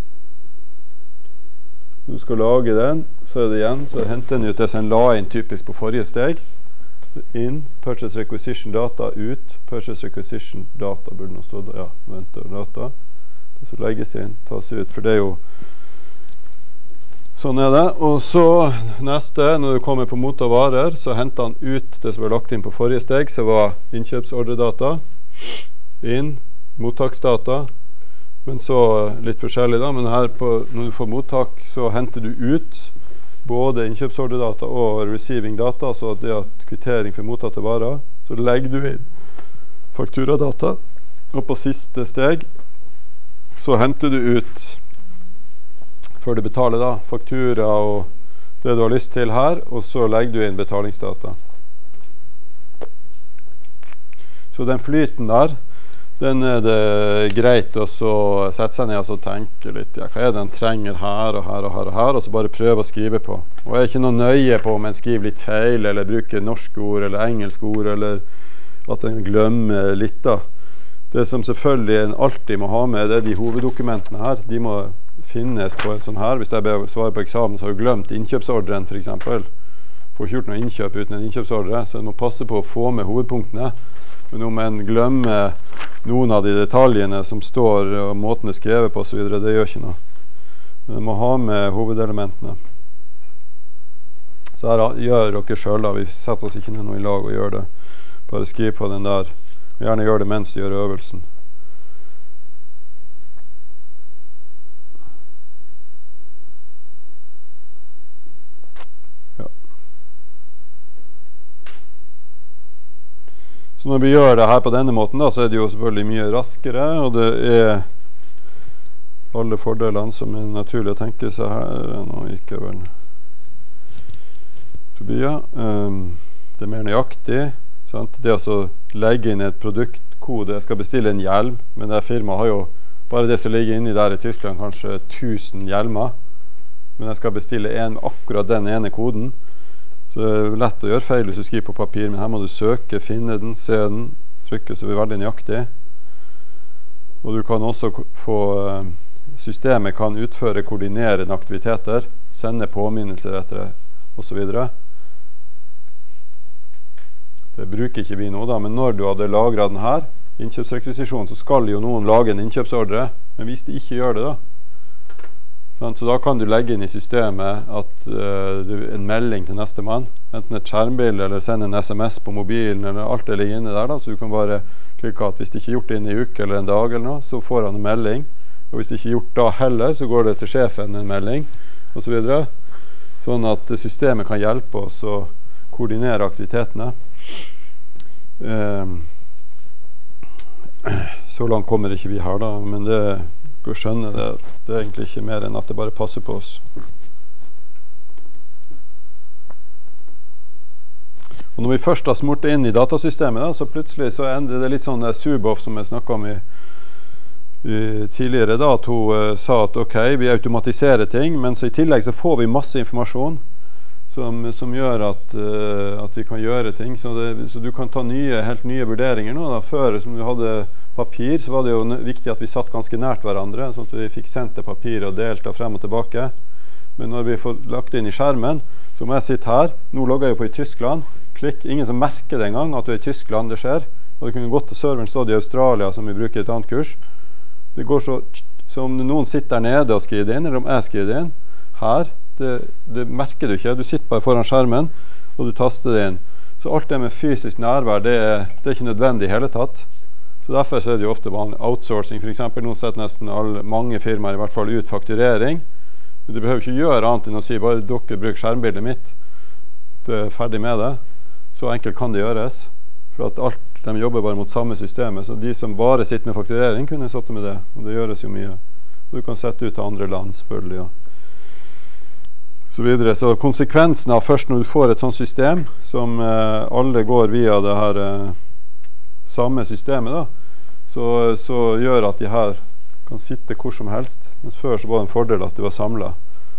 Når du skal lage den, så er det igjen, så henter den ut det som en la inn typisk på forrige steg. Inn, purchase requisition data, ut, purchase requisition data, burde nå stå der, ja, venter data. Det så legges inn, tas ut, for det er jo sånn er det. Og så neste, når du kommer på motta varer, så henter han ut det som var lagt inn på forrige steg, så var innkjøpsordredata, inn, mottaksdata, men så litt forskjellig da, men her på, når du får mottak, så henter du ut både innkjøpsordredata og receiving data, altså det er kvittering for mottatte varer. Så legger du inn fakturadata, og på siste steg så henter du ut, før du betaler da, faktura og det du har lyst til her, og så legger du inn betalingsdata. Så den flyten der, den er det greit å sette seg ned og tenke litt, ja, hva er det en trenger her og her og her og her, og så bare prøve å skrive på. Og jeg er ikke noe nøye på om en skriver litt feil, eller bruker norske ord eller engelske ord, eller at en glemmer litt da. Det som selvfølgelig en alltid må ha med, det er de hoveddokumentene her. De må finnes på en sånn her. Hvis jeg ber svare på eksamen, så har du glemt innkjøpsordren for eksempel. Får ikke gjort noe innkjøp uten en innkjøpsordre, så en må passe på å få med hovedpunktene. Men om en glemmer noen av de detaljene som står, og måten det er skrevet på og så videre, det gjør ikke noe. Men en må ha med hovedelementene. Så her gjør dere selv da, vi setter oss ikke ned noe i lag og gjør det. Bare skriv på den der, og gjerne gjør det mens du gjør øvelsen. Så når vi gjør det her på denne måten da, så er det jo selvfølgelig mye raskere, og det er alle fordelene som er naturlig å tenke seg her. Nå gikk jeg vel forbi, ja. Um, det er mer nøyaktig, sant? Det å legge inn et produktkode, jeg skal bestille en hjelm, men det firmaet har jo, bare det som ligger inni der i Tyskland, kanskje tusen hjelmer, men jeg skal bestille en, akkurat den ene koden. Så det er lett å gjøre feil hvis du skriver på papir, men her må du søke, finne den, se den, trykke, så det er veldig nøyaktig. Og du kan også få, systemet kan utføre koordinerende aktiviteter, sende påminnelser etter det, og så videre. Det bruker ikke vi nå da, men når du hadde lagret den her, innkjøpsrekvisisjon, så skal jo noen lage en innkjøpsordre, men hvis de ikke gjør det da, så da kan du legge inn i systemet at uh, du, en melding til neste mann, enten et skjermbilde eller sende en sms på mobilen, eller alt det ligger inne der da, så du kan bare klikke at hvis det ikke er gjort inn i uke eller en dag eller noe, så får han en melding, og hvis det ikke er gjort da heller, så går det til sjefen en melding, og så videre. sånn at systemet kan hjelpe oss å koordinere aktivitetene. Um, så langt kommer ikke vi her da, men det å skjønne det, det er egentlig ikke mer enn at det bare passer på oss. Og når vi først har smurt det inn i datasystemet da, så plutselig så ender det litt sånn Zuboff som jeg snakket om i, i tidligere da, at hun uh, sa at ok, vi automatiserer ting, men så i tillegg så får vi masse informasjon som, som gjør at, uh, at vi kan gjøre ting, så, det, så du kan ta nye, helt nye vurderinger nå da. Før som du hadde papir, så var det jo viktig at vi satt ganske nært hverandre, sånn at vi fikk sendt det papir og delt det frem og tilbake. Men når vi får lagt inn i skjermen, så må jeg sitte her, nå logger jeg jo på i Tyskland, klikk, ingen som merker det engang at du er i Tyskland, det skjer, og det kunne gått til serveren stått i Australia som vi bruker i et annet kurs. Det går så, så om noen sitter der nede og skriver det inn, eller om jeg skriver det inn, her, det, det merker du ikke, du sitter bare foran skjermen, og du taster det inn. Så alt det med fysisk nærvær, det er, det er ikke nødvendig i hele tatt. Så derfor så er det jo ofte vanlig outsourcing, for eksempel, nå setter nesten alle, mange firmaer i hvert fall ut fakturering. Men du behøver ikke gjøre annet enn å si, bare dere bruker skjermbildet mitt, det er ferdig med det. Så enkelt kan det gjøres, for at alt, de jobber bare mot samme systemet, så de som bare sitter med fakturering kunne satt med det, og det gjøres jo mye. Og du kan sette ut til andre land, selvfølgelig, ja. Så videre, så konsekvensen av først når du får et sånt system, som eh, alle går via det her eh, samme systemet da, så, så gjør at de her kan sitte hvor som helst, mens før så var det en fordel at de var samlet.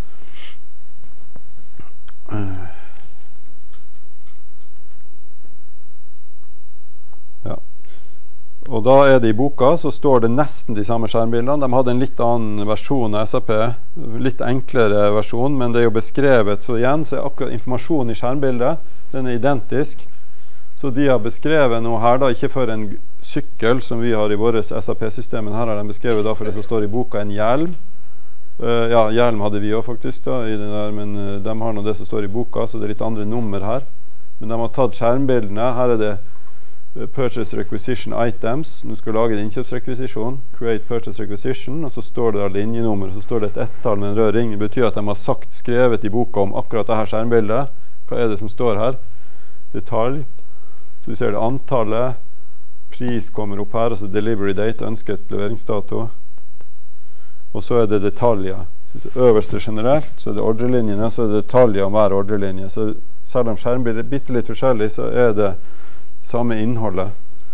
Ja. Og da er det i boka, så står det nesten de samme skjermbildene. De hadde en litt annen versjon av S A P, litt enklere versjon, men det er jo beskrevet, så igjen så er akkurat informasjonen i skjermbildet, den er identisk. Så de har beskrevet noe her da, ikke for en sykkel som vi har i våre S A P-systemen. Her har de beskrevet da, for det som står i boka, en hjelm. Uh, ja, hjelm hadde vi også faktisk da, i den der, men uh, de har nå det som står i boka, så det er litt andre nummer her. Men de har tatt skjermbildene. Her er det uh, Purchase Requisition Items. Nå skal lage en innkjøpsrekvisisjon. Create Purchase Requisition, og så står det da linjenummer, og så står det et ett-tall med en rød ring. Det betyr at de har sagt, skrevet i boka om akkurat det her skjermbildet. Hva er det som står her? Detalj. Så vi ser det antallet, pris kommer opp her, altså delivery date, ønsket leveringsdato, og så er det detaljer. Så øverste generelt, så er det ordrelinjene, så er det detaljer om hver ordrelinje. Så selv om skjermbildet er bitte litt forskjellig, så er det samme innholdet.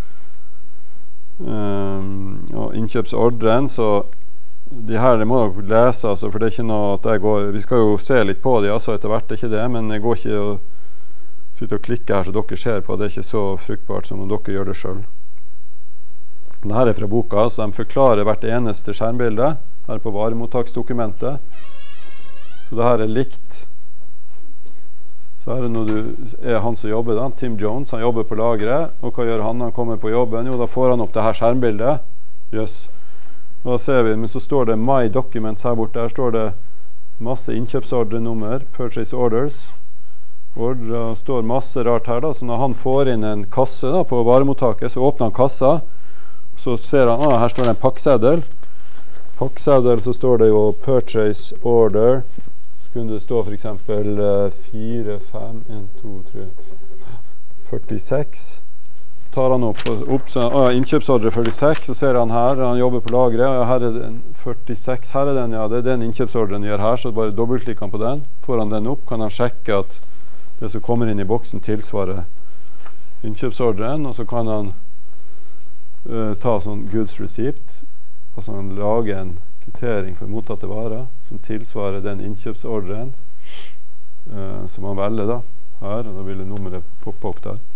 Um, og innkjøpsordren, så de her det må dere lese, altså, for det er ikke noe at jeg går, vi skal jo se litt på de, altså etter hvert er ikke det, men jeg går ikke og sitter og klikker her så dere ser på, det er ikke så fruktbart som om dere gjør det selv. Dette er fra boka, så de forklarer hvert eneste skjermbilde her på varemottaksdokumentet. Så det her er likt. Så her er når du er han som jobber da, Tim Jones, han jobber på lageret, og hva gjør han når han kommer på jobben? Jo, da får han opp det her skjermbildet. Yes. Og da ser vi, men så står det My Documents her borte, der står det masse innkjøpsordrenummer, Purchase Orders, og det står masse rart her da, så når han får inn en kasse da, på varemottaket, så åpner han kassa, så ser han, ah, her står det en pakkseddel. Pakkseddel, så står det jo Purchase Order. Så kunne det stå for eksempel uh, fire, fem, en, to, tre, førtiseks. Tar han opp, opp så, ah, innkjøpsordre førtiseks, så ser han her, han jobber på lageret, og her er den førtiseks, her er den, ja, det er den innkjøpsordren gjør her, så bare dobbeltklikker han på den. Får han den opp, kan han sjekke at det som kommer inn i boksen tilsvarer innkjøpsordren, og så kan han Uh, ta sånn goods receipt, og så han lage en kvittering for mottatte varer som tilsvarer den innkjøpsordren uh, som han velger da, her, og da vil nummeret poppe opp der.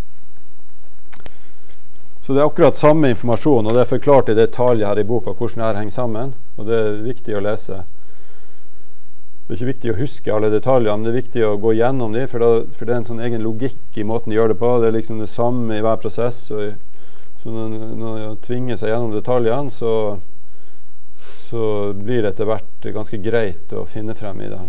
Så det er akkurat samme informasjon, og det er forklart i detalj her i boka hvordan det her henger sammen, og det er viktig å lese. Det er ikke viktig å huske alle detaljer, men det er viktig å gå gjennom dem, for, da, for det er en sånn egen logikk i måten de gjør det på. Det er liksom det samme i hver prosess, og i så når, når jeg tvinger seg gjennom detaljene, så, så blir det etter hvert ganske greit å finne frem i det.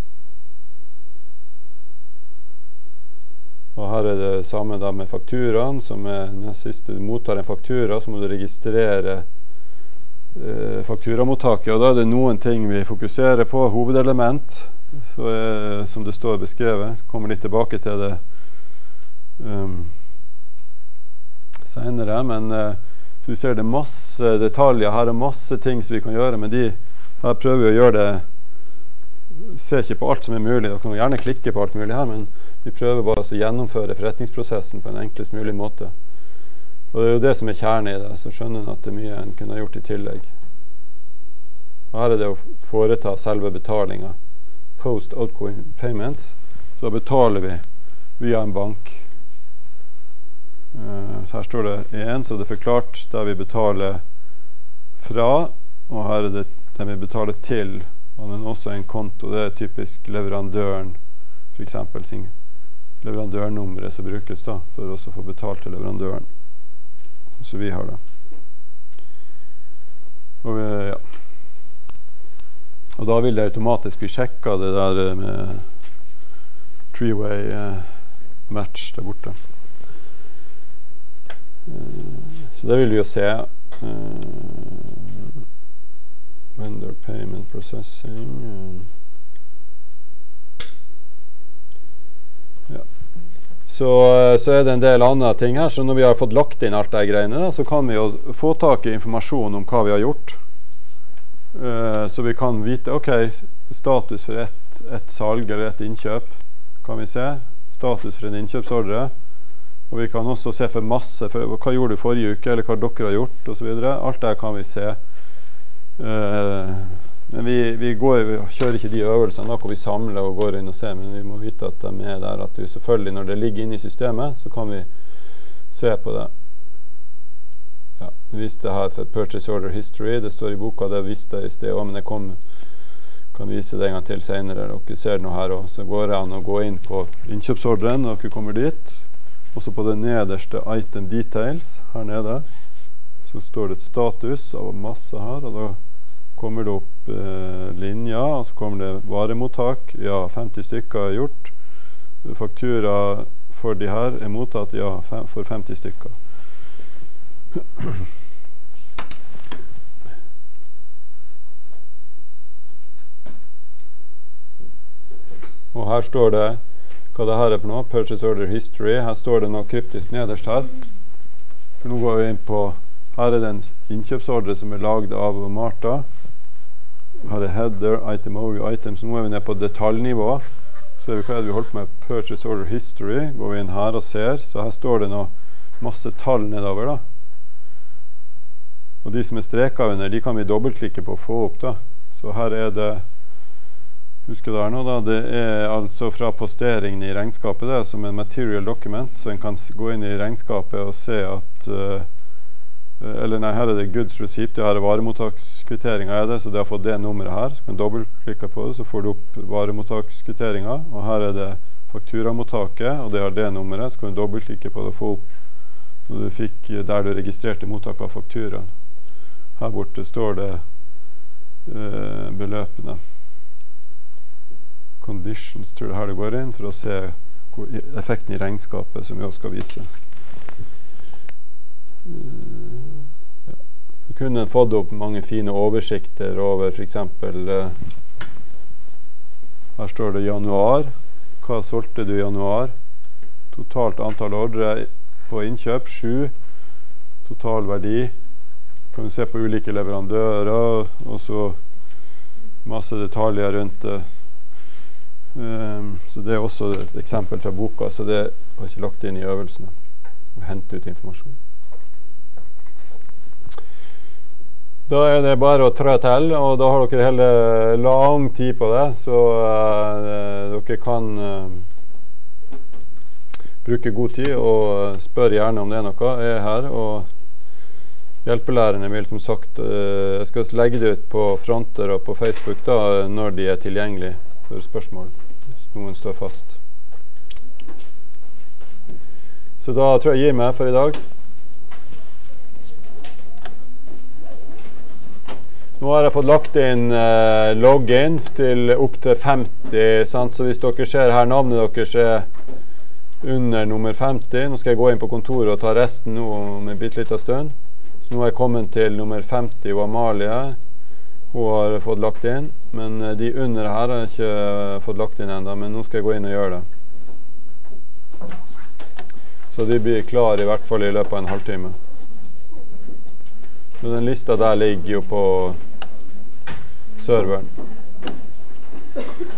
Og her er det samme da med fakturaen, som er nest siste. Du mottar en faktura, så må du registrere eh, fakturamottaket, og da er det noen ting vi fokuserer på. Hovedelement, så er, som det står beskrevet, kommer litt tilbake til det um, senere, men uh, så vi ser det masse detaljer her og masse ting som vi kan gjøre, men de her prøver vi å gjøre det, se ikke på alt som er mulig, da kan vi gjerne klikke på alt mulig her, men vi prøver bare å gjennomføre forretningsprosessen på en enklest mulig måte. Og det er jo det som er kjernen i det, så skjønner en at det er mye en kunne ha gjort i tillegg. Og her er det å foreta selve betalingen. Post outgoing payments, så betaler vi via en bank. Uh, så her står det en, så det er forklart der vi betaler fra, og her er det der vi betaler til, og det er også en konto, det er typisk leverandøren, for eksempel sin leverandørnummeret som brukes da, for også å få betalt til leverandøren. Så vi har det. Og, vi, ja. og da vil det automatisk bli sjekket det der med three-way uh, match der borte. Uh, så det vil vi jo se. Uh, vendor payment processing. Uh, ja. Så, så er det en del andre ting her, så når vi har fått lagt inn alt det greiene, da, så kan vi jo få tak i informasjon om hva vi har gjort. Uh, så vi kan vite, ok, status for ett, ett salg eller ett innkjøp, kan vi se. Status for en innkjøpsordre. Og vi kan også se for masse, for hva gjorde du forrige uke, eller hva dere har gjort, og så videre. Alt det kan vi se. Uh, men vi, vi, går, vi kjører ikke de øvelsene da, hvor vi samler og går inn og ser, men vi må vite at de er der, at du selvfølgelig, når det ligger inne i systemet, så kan vi se på det. Ja, vi viste her for Purchase Order History, det står i boka, det visste jeg i sted også, men jeg kom, kan vise det en gang til senere. Dere ser det nå her også, så går det an å gå inn på innkjøpsordren når dere kommer dit. Også på det nederste item details, her nede, så står det et status av masse her, og da kommer det opp eh, linja, og så kommer det varemottak, ja, femti stykker er gjort. Faktura for de her er mottatt, ja, fem, for femti stykker. Og her står det hva det her er for noe, Purchase Order History. Her står det noe kryptisk nederst her. For nå går vi inn på, her er det en innkjøpsordre som er laget av Martha. Her er header, item over item, så nå er vi nede på detaljnivå. Så ser vi hva er det vi holdt på med, Purchase Order History. Går vi inn her og ser, så her står det noe masse tall nedover da. Og de som er streket under, de kan vi dobbeltklikke på å få opp da. Så her er det, husk det her nå da, det er altså fra posteringen i regnskapet, det er som en material document, så en kan gå inn i regnskapet og se at, uh, eller nei, her er det goods receipt, her er varemottakskvitteringen er det, så det har fått det nummeret her, så kan du dobbeltklikke på det, så får du opp varemottakskvitteringen, og her er det fakturamottaket, og det har det nummeret, så kan du dobbeltklikke på det og få opp når du fikk, der du registrerte mottak av fakturaen. Her borte står det uh, beløpene. Conditions, tror jeg her det går inn, for å se effekten i regnskapet som vi også skal vise. Uh, ja. Så kunne en fått opp mange fine oversikter over, for eksempel, uh, her står det januar. Hva solgte du i januar? Totalt antall ordre på innkjøp, sju. Total verdi. Kan vi se på ulike leverandører, og så masse detaljer rundt det. Um, så det er også et eksempel fra boka, så det har ikke lagt inn i øvelsene og hente ut informasjon. Da er det bare å trå til, og da har dere hele lang tid på det, så uh, dere kan uh, bruke god tid og spør gjerne om det er noe. Jeg er her, og hjelpelærerne vil som sagt, uh, jeg skal legge det ut på fronter og på Facebook da, når de er tilgjengelige for spørsmål, hvis noen står fast. Så da tror jeg jeg gir meg for i dag. Nå har jeg fått lagt inn eh, login til opp til femti, sant? Så hvis dere ser her navnet deres er under nummer femti, nå skal jeg gå inn på kontoret og ta resten nå om en bitte liten stund. Så nå er jeg kommet til nummer femti og Amalie, hun har fått lagt inn, men de under her har jeg ikke fått lagt inn enda, men nå skal jeg gå inn og gjøre det. Så de blir klar i hvert fall i løpet av en halvtime. Så den lista der ligger jo på serveren.